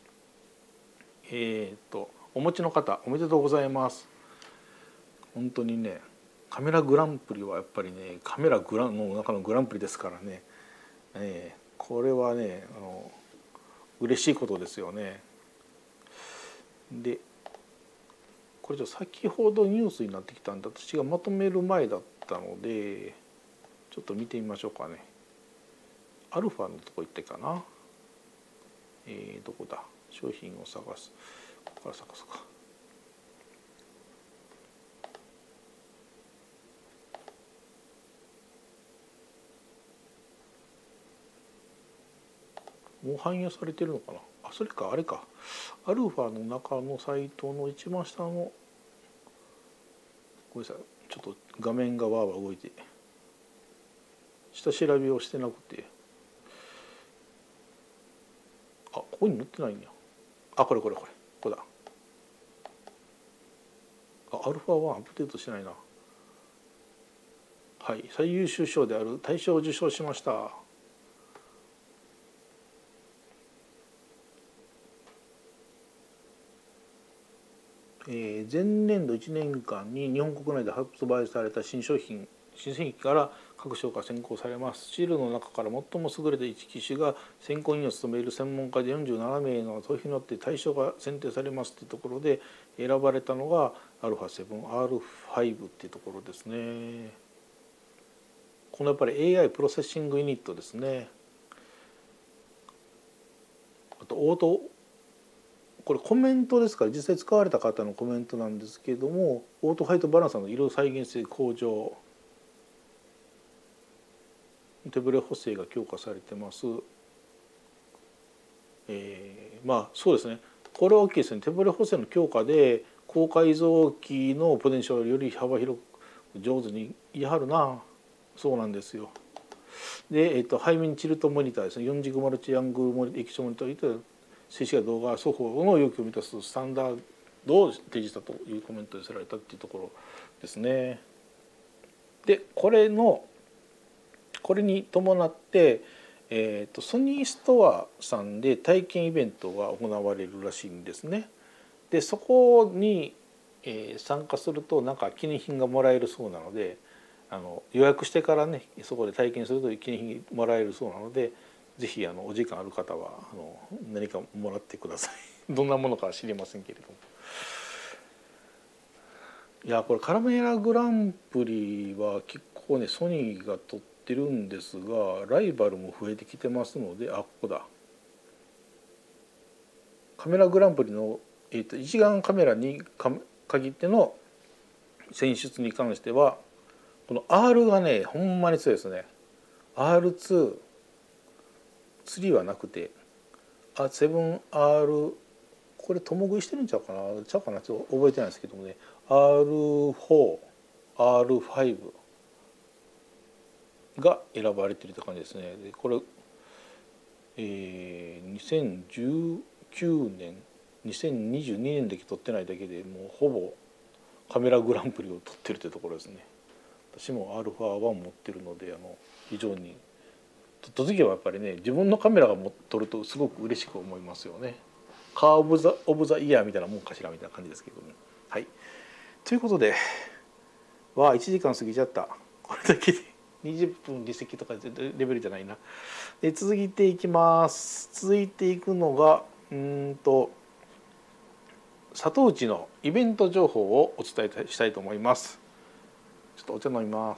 お持ちの方おめでとうございます。本当にね、カメラグランプリはやっぱりね、カメラの中のグランプリですからね、これはね嬉しいことですよね。でこれちょっと先ほどニュースになってきたんで、私がまとめる前だったのでちょっと見てみましょうかね。アルファのとこ行ってかな。どこだ、商品を探す、ここから探すか。もう反映されてるのかな。それかあれか、アルファの中のサイトの一番下の、ごめんなさい、ちょっと画面がわーわー動いて下調べをしてなくて、ここに載ってないんや。これだ。 アルファ1アップデートしてないな。はい、最優秀賞である大賞を受賞しました。前年度1年間に日本国内で発売された新製品から各賞が選考されます。シールの中から最も優れた1機種が選考委員を務める専門家で47名の投票によって大賞が選定されますというところで選ばれたのが α7R5 っていうところですね。このやっぱり AI プロセッシングユニットですね。あとオートこれコメントですから実際使われた方のコメントなんですけれども、オートホワイトバランサーの色再現性向上、手ブレ補正が強化されてます。まあそうですね、これは大きいですね。手ブレ補正の強化で高解像機のポテンシャルをより幅広く上手に言い張るな。そうなんですよ。で、背面チルトモニターですね、4軸マルチアングルモニ液晶モニターと静止画動画双方の要求を満たすスタンダードを提示したというコメントで寄せられたっていうところですね。でこれに伴って、ソニーストアさんで体験イベントが行われるらしいんですね。でそこに、参加するとなんか記念品がもらえるそうなので、予約してからねそこで体験すると記念品もらえるそうなので、ぜひお時間ある方は何かもらってください。どんなものかは知りませんけれども。いやこれカラメラグランプリは結構ねソニーが取ってるんですが、ライバルも増えてきてますので、ここだ。カメラグランプリの、一眼カメラに限っての選出に関してはこの R がねほんまに強いですね。 R2 3はなくて 7R これ共食いしてるんちゃうかなちょっと覚えてないですけどもね、 R4R5 が選ばれてるって感じですね。でこれ、2019年2022年で撮ってないだけでもうほぼカメラグランプリを取ってるというところですね。私も α1 持ってるので非常に撮った時はやっぱりね自分のカメラが撮るとすごく嬉しく思いますよね。カーオブザイヤーみたいなもんかしらみたいな感じですけども。はい、ということで1時間過ぎちゃった。これだけで20分離席とかレベルじゃないな。続いていきます。続いていくのが佐藤内のイベント情報をお伝えしたいと思います。ちょっとお茶飲みます。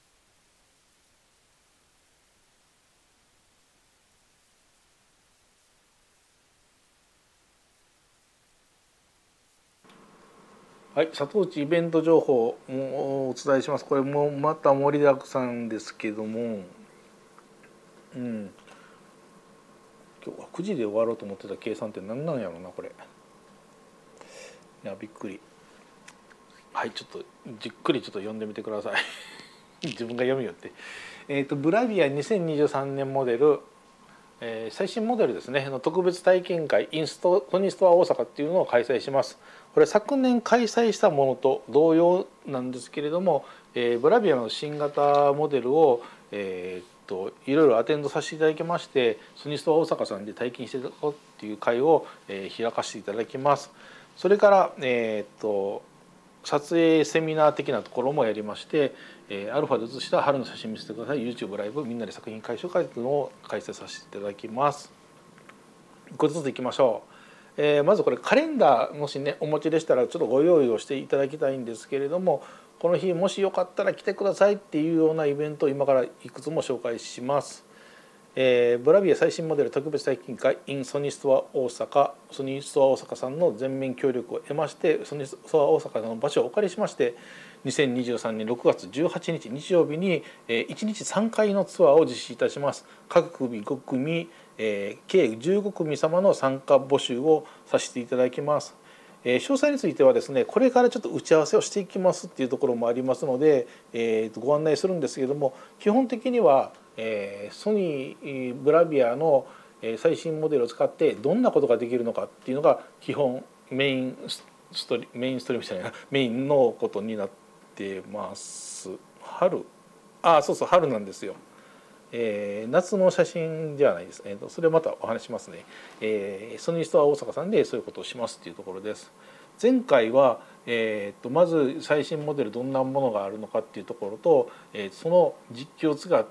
はい、佐藤内イベント情報をお伝えします。これもまた盛りだくさんですけども、今日は9時で終わろうと思ってた計算って何なんやろうなこれ。いやびっくり。はい、ちょっとじっくりちょっと読んでみてください。自分が読みよって。ブラビア2023年モデル、最新モデルですねの特別体験会ソニーストア大阪っていうのを開催します。これ昨年開催したものと同様なんですけれども、ブラビアの新型モデルを、いろいろアテンドさせていただきまして、ソニーストア大阪さんで体験していただこうっていう会を、開かせていただきます。それから、撮影セミナー的なところもやりまして、アルファで写した春の写真見せてください YouTube ライブみんなで作品鑑賞会というのを開催させていただきます。一個ずついきましょう。まずこれカレンダーもしねお持ちでしたらちょっとご用意をしていただきたいんですけれども、この日もしよかったら来てくださいっていうようなイベントを今からいくつも紹介します。ブラビア最新モデル特別体験会 in ソニーストア大阪、ソニーストア大阪さんの全面協力を得まして、ソニーストア大阪の場所をお借りしまして2023年6月18日日曜日に1日3回のツアーを実施いたします。各組5組、計15組様の参加募集をさせていただきます。詳細についてはですねこれからちょっと打ち合わせをしていきますっていうところもありますので、ご案内するんですけれども、基本的にはソニーブラビアの最新モデルを使ってどんなことができるのかっていうのが基本メインメインストリームじゃないな、メインのことになってます。そうそう、春なんですよ。夏の写真ではないです。それまたお話しますね。ソニーストア大阪さんでそういうことをしますっていうところです。前回は、まず最新モデルどんなものがあるのかっていうところと、その実機を使って、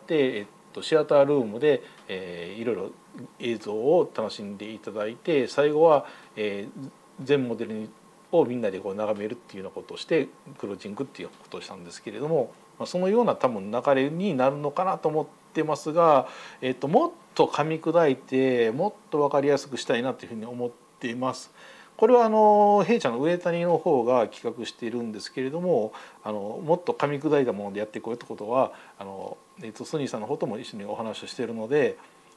シアタールームで、いろいろ映像を楽しんでいただいて、最後は、全モデルをみんなでこう眺めるっていうようなことをしてクロージングっていうことをしたんですけれども、そのような多分流れになるのかなと思ってますが、もっと噛み砕いてもっと分かりやすくしたいなというふうに思っています。これは弊社の上谷の方が企画しているんですけれども、もっと噛み砕いたものでやっていこうということはソニーさんの方とも一緒にお話をしているので、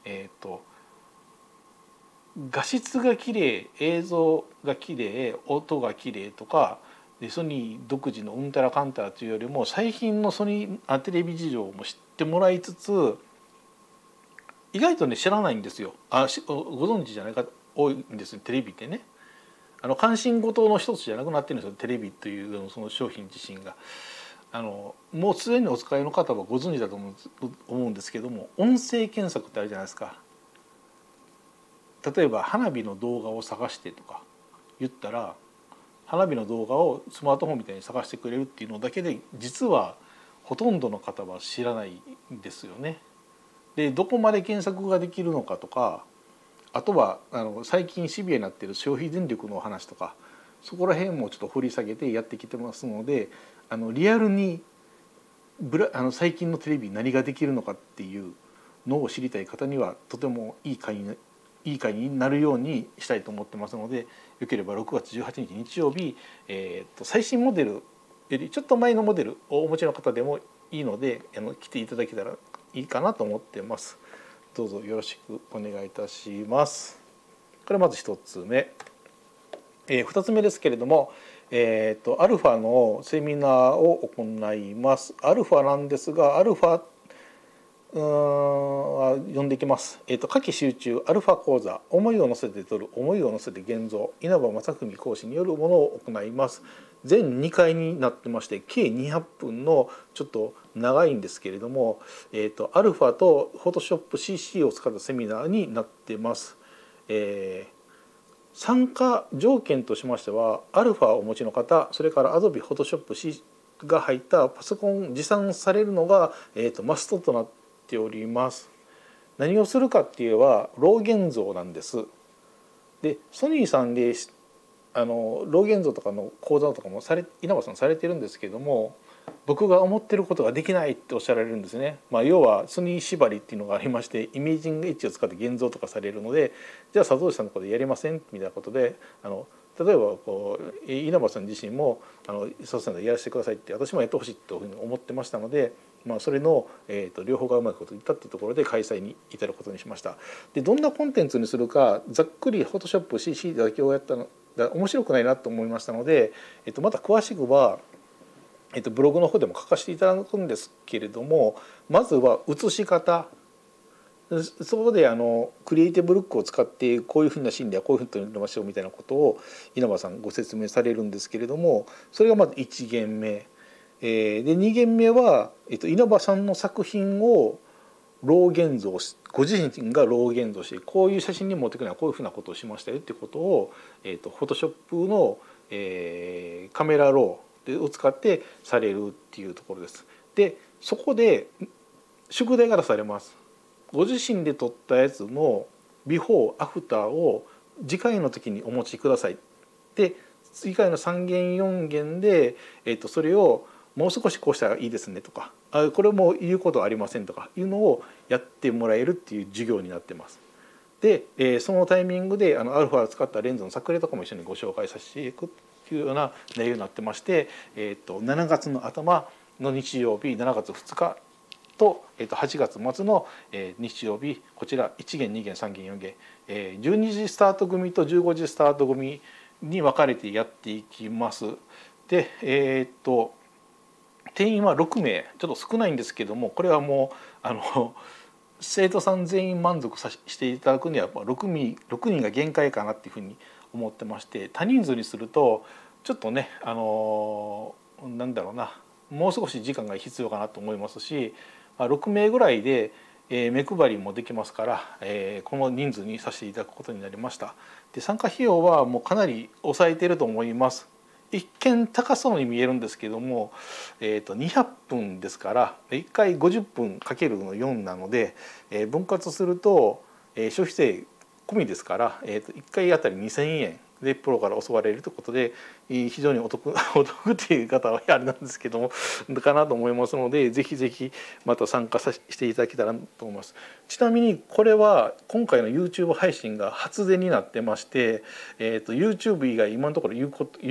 画質が綺麗、映像が綺麗、音が綺麗とかでソニー独自のうんたらかんたらというよりも最近のソニーテレビ事情も知ってもらいつつ、意外とね知らないんですよ。ご存知じゃない方多いんですよ、テレビってね。関心事の一つじゃなくなってるんですよ、テレビというその商品自身が。もうすでにお使いの方はご存知だと思うんですけども、音声検索ってあるじゃないですか。例えば花火の動画を探してとか言ったら、花火の動画をスマートフォンみたいに探してくれるっていうのだけで実はほとんどの方は知らないんですよね。でどこまで検索ができるのかとか、あとは最近シビアになっている消費電力の話とか、そこら辺もちょっと掘り下げてやってきてますので、リアルに最近のテレビ何ができるのかっていうのを知りたい方にはとてもいい回になるようにしたいと思ってますので、よければ6月18日日曜日、最新モデルよりちょっと前のモデルをお持ちの方でもいいので来ていただけたらいいかなと思ってます。どうぞよろしくお願いいたします。これまず1つ目。2つ目ですけれども、アルファのセミナーを行います。アルファなんですが、アルファ呼んでいきます。夏季集中アルファ講座、思いを乗せて取る、思いを乗せて現像、稲葉正文講師によるものを行います。全2回になってまして、計200分のちょっと長いんですけれども、アルファと PhotoshopCC を使ったセミナーになってます。参加条件としましては、アルファをお持ちの方、それから Adobe PhotoshopCC が入ったパソコン持参されるのが、マストとなっております。何をするかっていうのはロー現像なんです。でソニーさんでロー現像とかの講座とかも稲葉さんされてるんですけども、僕が思ってることができないっておっしゃられるんですね。要はソニー縛りっていうのがありまして、イメージングエッジを使って現像とかされるので、じゃあ佐藤さんのことでやりませんみたいなことで、例えば稲葉さん自身も佐藤さんでやらせてくださいって私もやってほしいというふうに思ってましたので、それの、両方がうまいこと言ったっていうところで開催に至ることにしました。でどんなコンテンツにするか、ざっくり PhotoshopCC だけをやったの面白くないなと思いましたので、また詳しくはブログの方でも書かせていただくんですけれども、まずは写し方、そこでクリエイティブルックを使ってこういうふうなシーンではこういうふうに撮りましょうみたいなことを稲葉さんご説明されるんですけれども、それがまず1限目で、2限目は稲葉さんの作品をロー現像し、ご自身がロー現像して、こういう写真に持ってくるのはこういうふうなことをしましたよっていうことをフォトショップのカメラローを使ってされるっていうところです。でそこで宿題が出されます。ご自身で撮ったやつのビフォーアフターを次回の時にお持ちください。で次回の3件4件で、それをもう少しこうしたらいいですねとか、これも言うことはありませんとかいうのをやってもらえるっていう授業になってます。で、そのタイミングでアルファを使ったレンズの作例とかも一緒にご紹介させていくというような内容になってまして、7月の頭の日曜日7月2日と8月末の日曜日、こちら1限2限3限4限、12時スタート組と15時スタート組に分かれてやっていきます。で定員は6名、ちょっと少ないんですけども、これはもう生徒さん全員満足していただくには6人が限界かなっていうふうに思ってまして、多人数にするとちょっとねなんだろうな、もう少し時間が必要かなと思いますし、6名ぐらいで目配りもできますから、この人数にさせていただくことになりました。で参加費用はもうかなり抑えていると思います。一見高そうに見えるんですけども、200分ですから1回50分かけるの4なので、分割すると、消費税込みですから、1回あたり2000円でプロから教われるということで、非常にお得っていう方はあれなんですけどもかなと思いますので、ぜひぜひまた参加していただけたらと思います。ちなみにこれは今回の YouTube 配信が初出になってまして、YouTube 以外今のところ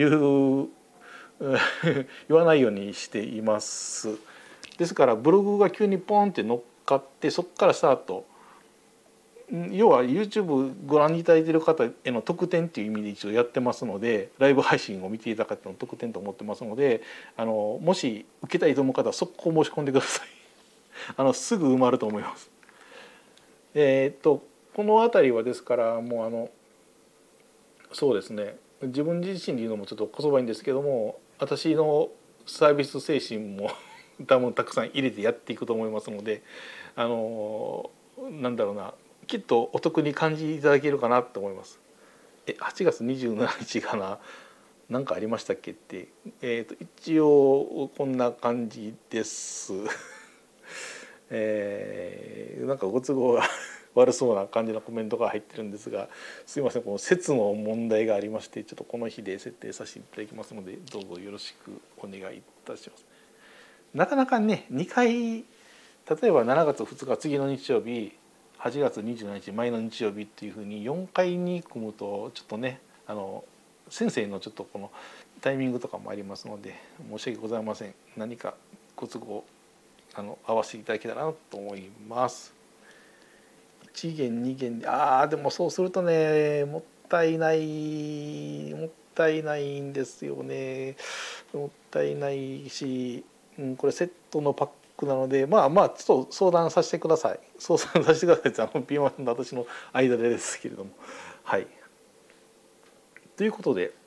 言わないようにしています。ですからブログが急にポンって乗っかってそこからスタート、要は YouTube ご覧いただいている方への特典っていう意味で一応やってますので、ライブ配信を見ていただくの特典と思ってますので、もし受けたいと思う方は速攻申し込んでくださいすぐ埋まると思います。この辺りはですからもうそうですね、自分自身で言うのもちょっとこそばいんですけども、私のサービス精神も多分たくさん入れてやっていくと思いますので、なんだろうな、きっとお得に感じいただけるかなと思います。8月27日かな、何かありましたっけって、一応こんな感じです。なんかご都合が悪そうな感じのコメントが入ってるんですが、すいません、この節の問題がありまして、ちょっとこの日で設定させていただきますので、どうぞよろしくお願いいたします。なかなかね2回、例えば7月2日次の日曜日、8月27日前の日曜日っていうふうに4回に組むとちょっとね、先生のちょっとこのタイミングとかもありますので申し訳ございません。何かご都合合わせていただけたらなと思います。1元2元ででもそうするとねもったいないんですよね。もったいないし、これセットのパックなのでちょっと相談させてください。相談させてくださいってピーマンと私の間でですけれども、はい。ということで、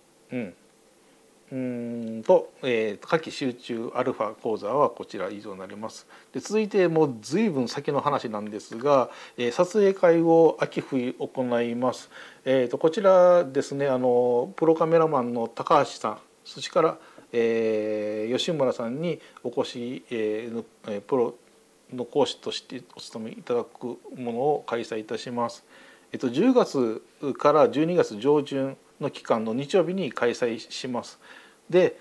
夏季集中アルファ講座はこちら以上になります。で続いてもう随分先の話なんですが、撮影会を秋冬行います。こちらですね、プロカメラマンの高橋さん、そしてから吉村さんにお越し、プロの講師としてお務めいただくものを開催いたします。10月から12月上旬の期間の日曜日に開催します。で、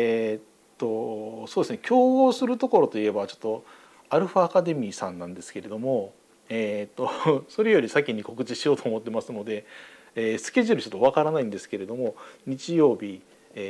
そうですね、競合するところといえばちょっとアルファアカデミーさんなんですけれども、それより先に告知しようと思ってますので、スケジュールちょっとわからないんですけれども、日曜日、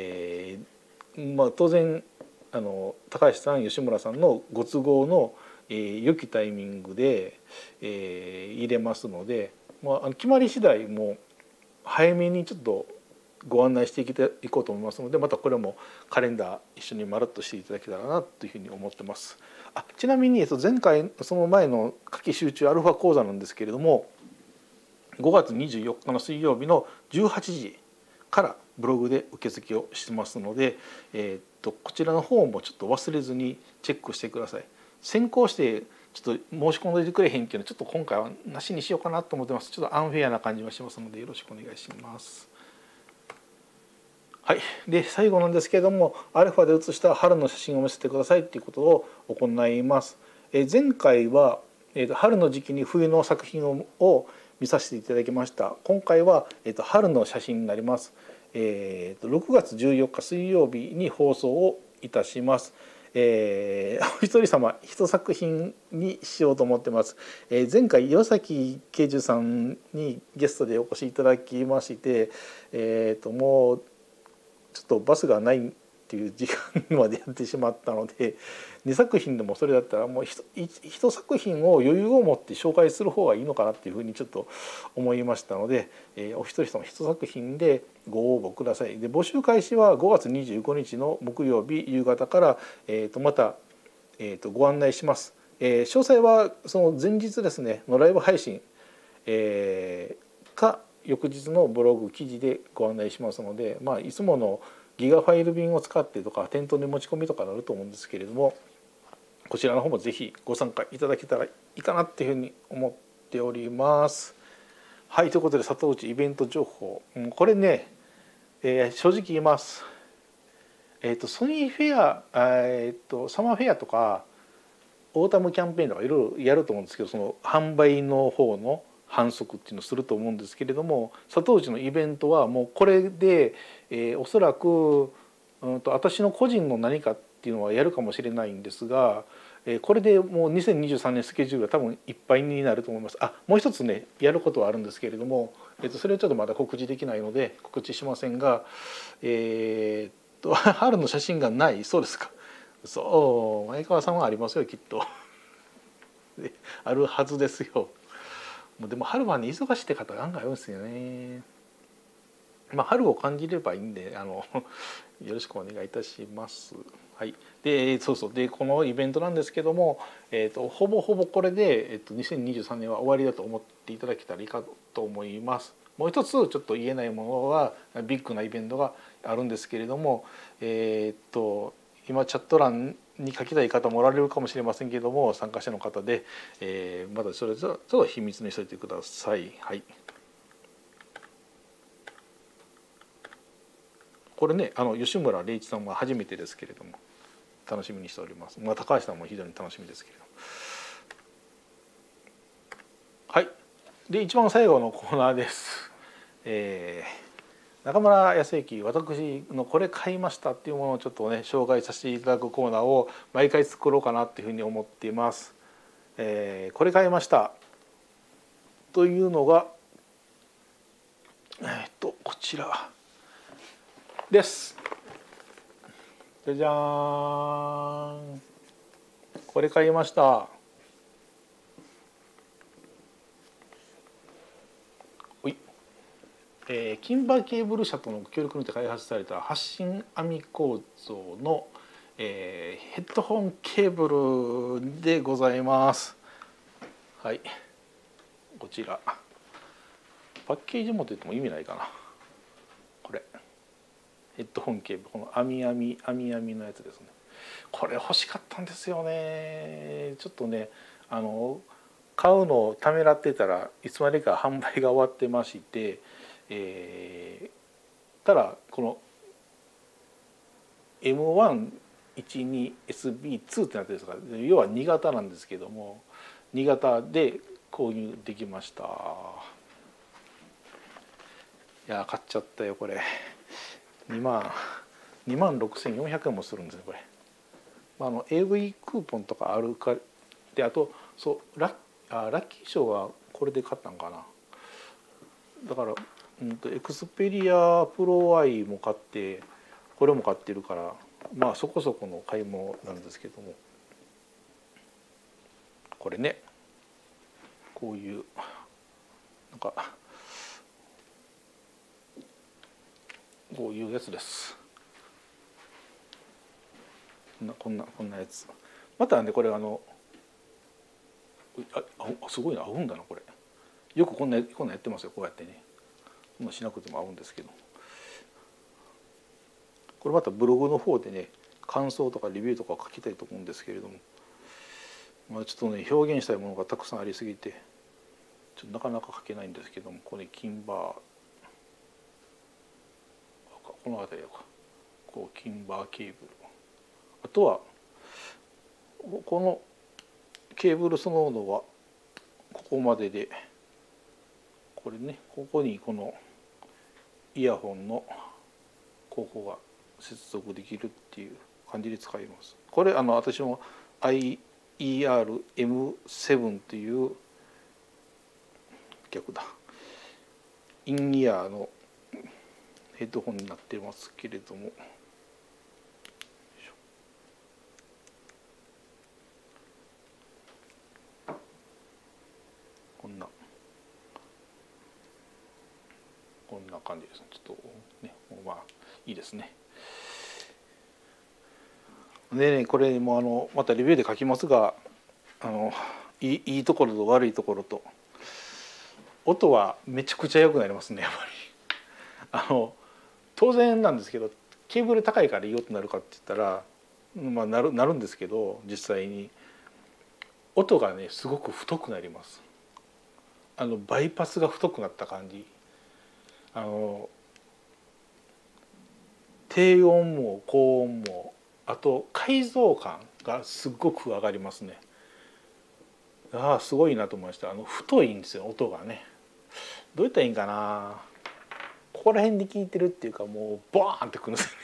当然高橋さん吉村さんのご都合の、良きタイミングで、入れますので、決まり次第もう早めにちょっとご案内していこうと思いますので、またこれもカレンダー一緒にまるっとしていただけたらなというふうに思ってます。ちなみに前回その前の夏季集中アルファ講座なんですけれども、5月24日の水曜日の18時からブログで受付をしてますので、こちらの方もちょっと忘れずにチェックしてください。先行してちょっと申し込んでいてくれへんっていうのはちょっと今回はなしにしようかなと思ってます。ちょっとアンフェアな感じはしますのでよろしくお願いします。はい、で最後なんですけれども、アルファで写した春の写真を見せてくださいということを行います。前回は春の時期に冬の作品を見させていただきました。今回は春の写真になります。6月14日水曜日に放送をいたします。お一人様一作品にしようと思ってます。前回岩崎慶樹さんにゲストでお越しいただきまして、もうちょっとバスがないっていう時間までやってしまったので、2作品でもそれだったらもう 1作品を余裕を持って紹介する方がいいのかなっていうふうにちょっと思いましたので、お一人様1作品でご応募ください。で募集開始は5月25日の木曜日夕方から、また、ご案内します。詳細はその前日ですねのライブ配信、か翌日のブログ記事でご案内しますので、いつものギガファイル便を使ってとか店頭で持ち込みとかなると思うんですけれども、こちらの方もぜひご参加いただけたらいいかなっていうふうに思っております。はい、ということで佐藤内イベント情報、これね、正直言います。ソニーフェア、サマーフェアとかオータムキャンペーンとかいろいろやると思うんですけど、その販売の方の販促っていうのをすると思うんですけれども、佐藤内のイベントはもうこれで、おそらく私の個人の何かっていうのはやるかもしれないんですが、これでもう2023年スケジュールが多分いっぱいになると思います。もう一つねやることはあるんですけれども、それはちょっとまだ告知できないので告知しませんが、春の写真がない。そうですか。そう前川さんはありますよきっとあるはずですよ。でも春はね忙しいって方が案外多いんですよね。春を感じればいいんでよろしくお願いいたします。はい、ででこのイベントなんですけども、ほぼほぼこれで、2023年は終わりだと思っていただけたらいいかと思います。もう一つちょっと言えないものはビッグなイベントがあるんですけれども、今チャット欄に書きたい方もおられるかもしれませんけれども、参加者の方で、まだそれちょっと秘密にしておいてください。はい。これね吉村礼一さんは初めてですけれども楽しみにしております。高橋さんも非常に楽しみですけれども。はい。で一番最後のコーナーです。中村康之、私のこれ買いましたっていうものをちょっとね紹介させていただくコーナーを毎回作ろうかなっていうふうに思っています。これ買いましたというのがこちらです。じゃじゃーん。これ買いました。キンバーケーブル社との協力にて開発された発信網構造の、ヘッドホンケーブルでございます。はい、こちらパッケージ持ってても意味ないかな。これヘッドホンケーブル、この網のやつですね。これ欲しかったんですよね。ちょっとね買うのをためらってたらいつまでか販売が終わってまして、ただこの M112SB2 ってなってるんですが、要は2型なんですけども、2型で購入できました。いや買っちゃったよこれ。2万6400円もするんですねこれ。AV クーポンとかあるかで、あとそうラッキー賞はこれで買ったんかな。だからエクスペリアプロ I も買ってこれも買ってるから、そこそこの買い物なんですけども、これねこういうなんかこういうやつです。こんなやつ。またねこれすごいな、合うんだなこれ。よくこんなやってますよこうやってね。こんなしなくても合うんですけど、これまたブログの方でね感想とかレビューとか書きたいと思うんですけれども、ちょっとね表現したいものがたくさんありすぎてちょっとなかなか書けないんですけども、これキンバーこの辺りかこうキンバーケーブル、あとはこのケーブルそのものはここまでで、これねここにこのイヤホンのここが接続できるっていう感じで使います。これ私も IER-M7 っていう逆だインイヤーのヘッドホンになってますけれども、こんな感じですね。ちょっとねいいですね。でねこれもまたレビューで書きますがいいところと悪いところと音はめちゃくちゃ良くなりますねやっぱり。当然なんですけどケーブル高いからいい音になるかって言ったら、まあ、なるんですけど、実際に音がねすごく太くなります。バイパスが太くなった感じ。低音も高音も、あと解像感がすごく上がりますね。すごいなと思いました。太いんですよ音がね。どう言ったらいいんかな、ここら辺で聞いてるっていうか、もうバーンってくるんですよね。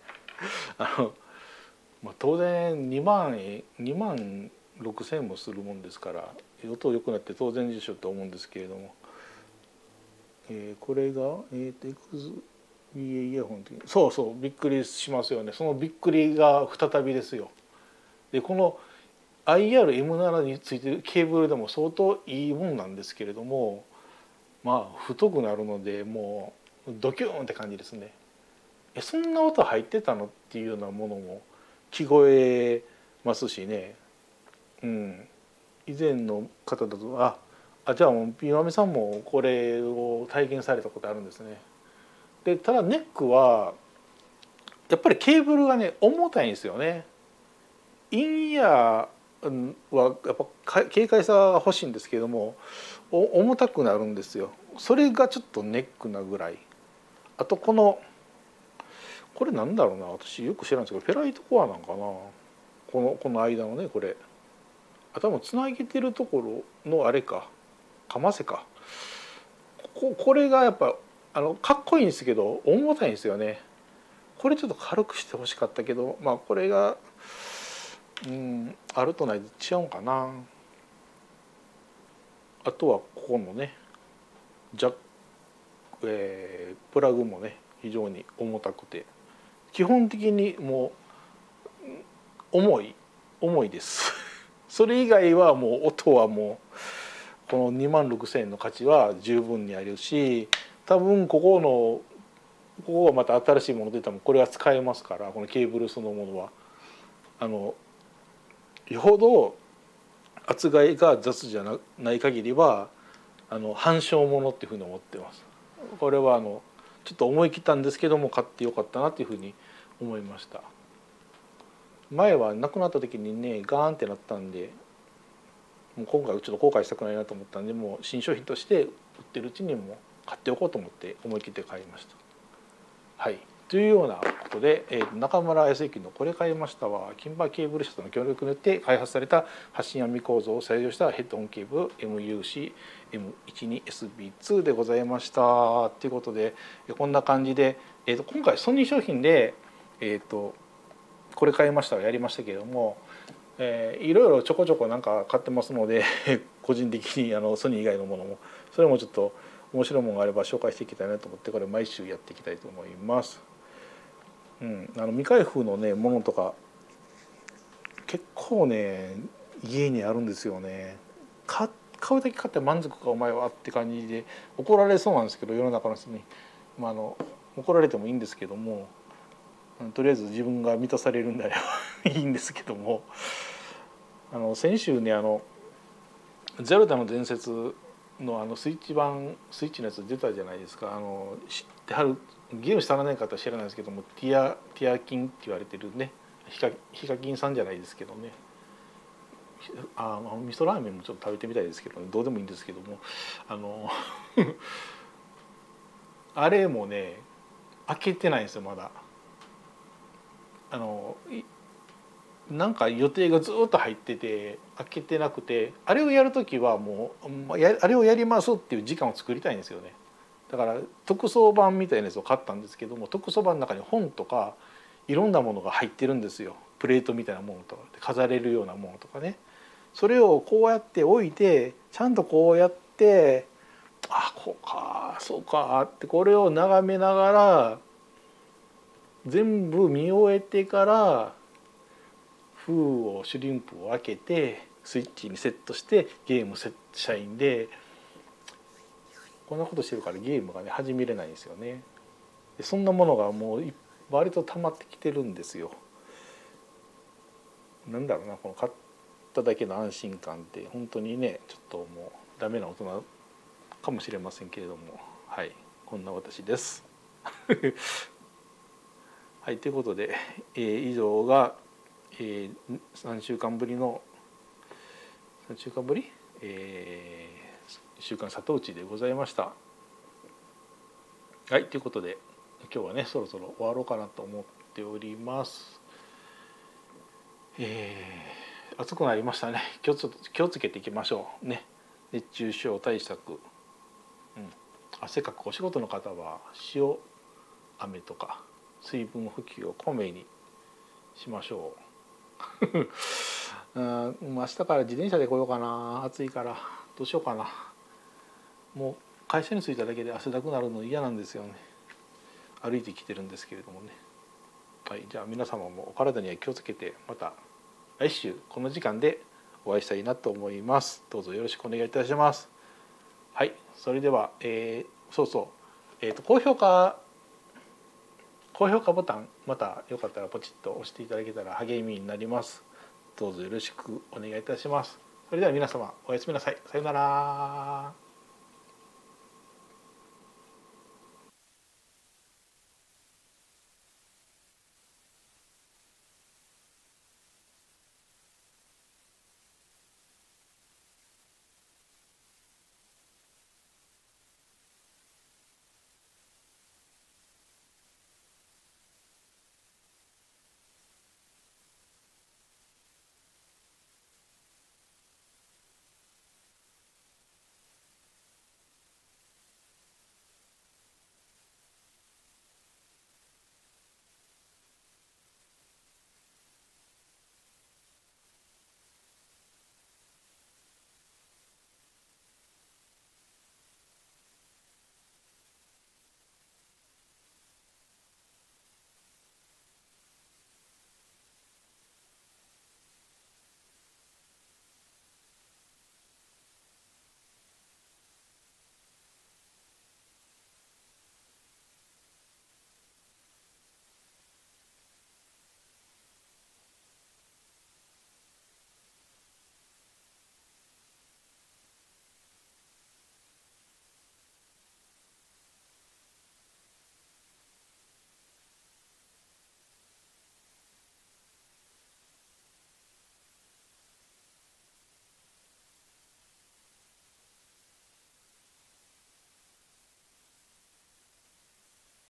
当然2万6,000円もするもんですから、音良くなって当然でしょと思うんですけれども、これがXBA イヤホンって、そうそう、びっくりしますよね。そのびっくりが再びですよ。でこの IR-M7 についてるケーブルでも相当いいもんなんですけれども、まあ太くなるのでもうドキューンって感じですね。そんな音入ってたのっていうようなものも聞こえますしね。以前の方だとじゃあ岩見さんもこれを体験されたことあるんですね。でただネックはやっぱりケーブルがね重たいんですよね。インイヤーはやっぱ軽快さが欲しいんですけれども重たくなるんですよ。それがちょっとネックなぐらい。あとこれなんだろうな、私よく知らないんですけどフェライトコアなんかな、この間のねこれ多分つなげてるところのあれかかませか、これがやっぱかっこいいんですけど重たいんですよね。これちょっと軽くしてほしかったけど、まあこれがあるとないと違うんかな。あとはここのねプラグもね非常に重たくて、基本的にもう重いですそれ以外はもう音はもうこの2万6,000円の価値は十分にあるし、多分ここはまた新しいもの出たもこれは使えますから、このケーブルそのものはよほど扱いが雑じゃない限りは半生ものっていうふうに思ってます。これはちょっと思い切ったんですけども買ってよかったなというふうに思いました。前はなくなった時にねガーンってなったんで、もう今回はちょっと後悔したくないなと思ったんで、もう新商品として売ってるうちにも買っておこうと思って思い切って買いました。はい、というようなことで、中村康之のこれ買いましたはキンバーケーブル社との協力によって開発された発信網構造を採用したヘッドホンケーブル MUC-M12SB2 でございました。ということでこんな感じで、今回ソニー商品で、これ買いましたをやりましたけれども、いろいろちょこちょこなんか買ってますので個人的にソニー以外のものもそれもちょっと面白いものがあれば紹介していきたいなと思って、これ毎週やっていきたいと思います。未開封のねものとか結構ね家にあるんですよね。買うだけ買って満足かお前はって感じで怒られそうなんですけど、世の中の人に、怒られてもいいんですけども、とりあえず自分が満たされるんであればいいんですけども、先週ねゼルダの伝説のスイッチのやつ出たじゃないですか。知ってはる、ゲーム知らない方は知らないですけども、ティアキンって言われてるねヒカキンさんじゃないですけどね、味噌ラーメンもちょっと食べてみたいですけどね、どうでもいいんですけどもあれもね開けてないんですよまだ。なんか予定がずっと入ってて開けてなくて、あれをやる時はもうあれをやりますっていう時間を作りたいんですよね。だから特装版みたいなやつを買ったんですけども、特装版の中に本とかいろんなものが入ってるんですよ。プレートみたいなものとか飾れるようなものとかね。それをこうやって置いてちゃんとこうやってこうかそうかってこれを眺めながら全部見終えてからシュリンプを開けてスイッチにセットしてゲームセットしたいんで、こんなことしてるからゲームがね始めれないんですよね。でそんなものがもう割と溜まってきてるんですよ。なんだろうな、この買っただけの安心感って本当にねちょっともうダメな大人かもしれませんけれども、はい、こんな私です。はい、ということで、以上が、3週間ぶりの3週間ぶり、週刊里内でございました。はい、ということで今日はねそろそろ終わろうかなと思っております。暑くなりましたね。気をつけていきましょうね。熱中症対策、汗かくお仕事の方は塩飴とか水分補給をこまめにしましょう。明日から自転車で来ようかな。暑いからどうしようかな。もう会社に着いただけで汗だくなるの嫌なんですよね。歩いてきてるんですけれどもね。はい、じゃあ皆様もお体には気をつけて、また来週この時間でお会いしたいなと思います。どうぞよろしくお願いいたします。はい、それでは、高評価ボタン、またよかったらポチッと押していただけたら励みになります。どうぞよろしくお願いいたします。それでは皆様おやすみなさい。さようなら。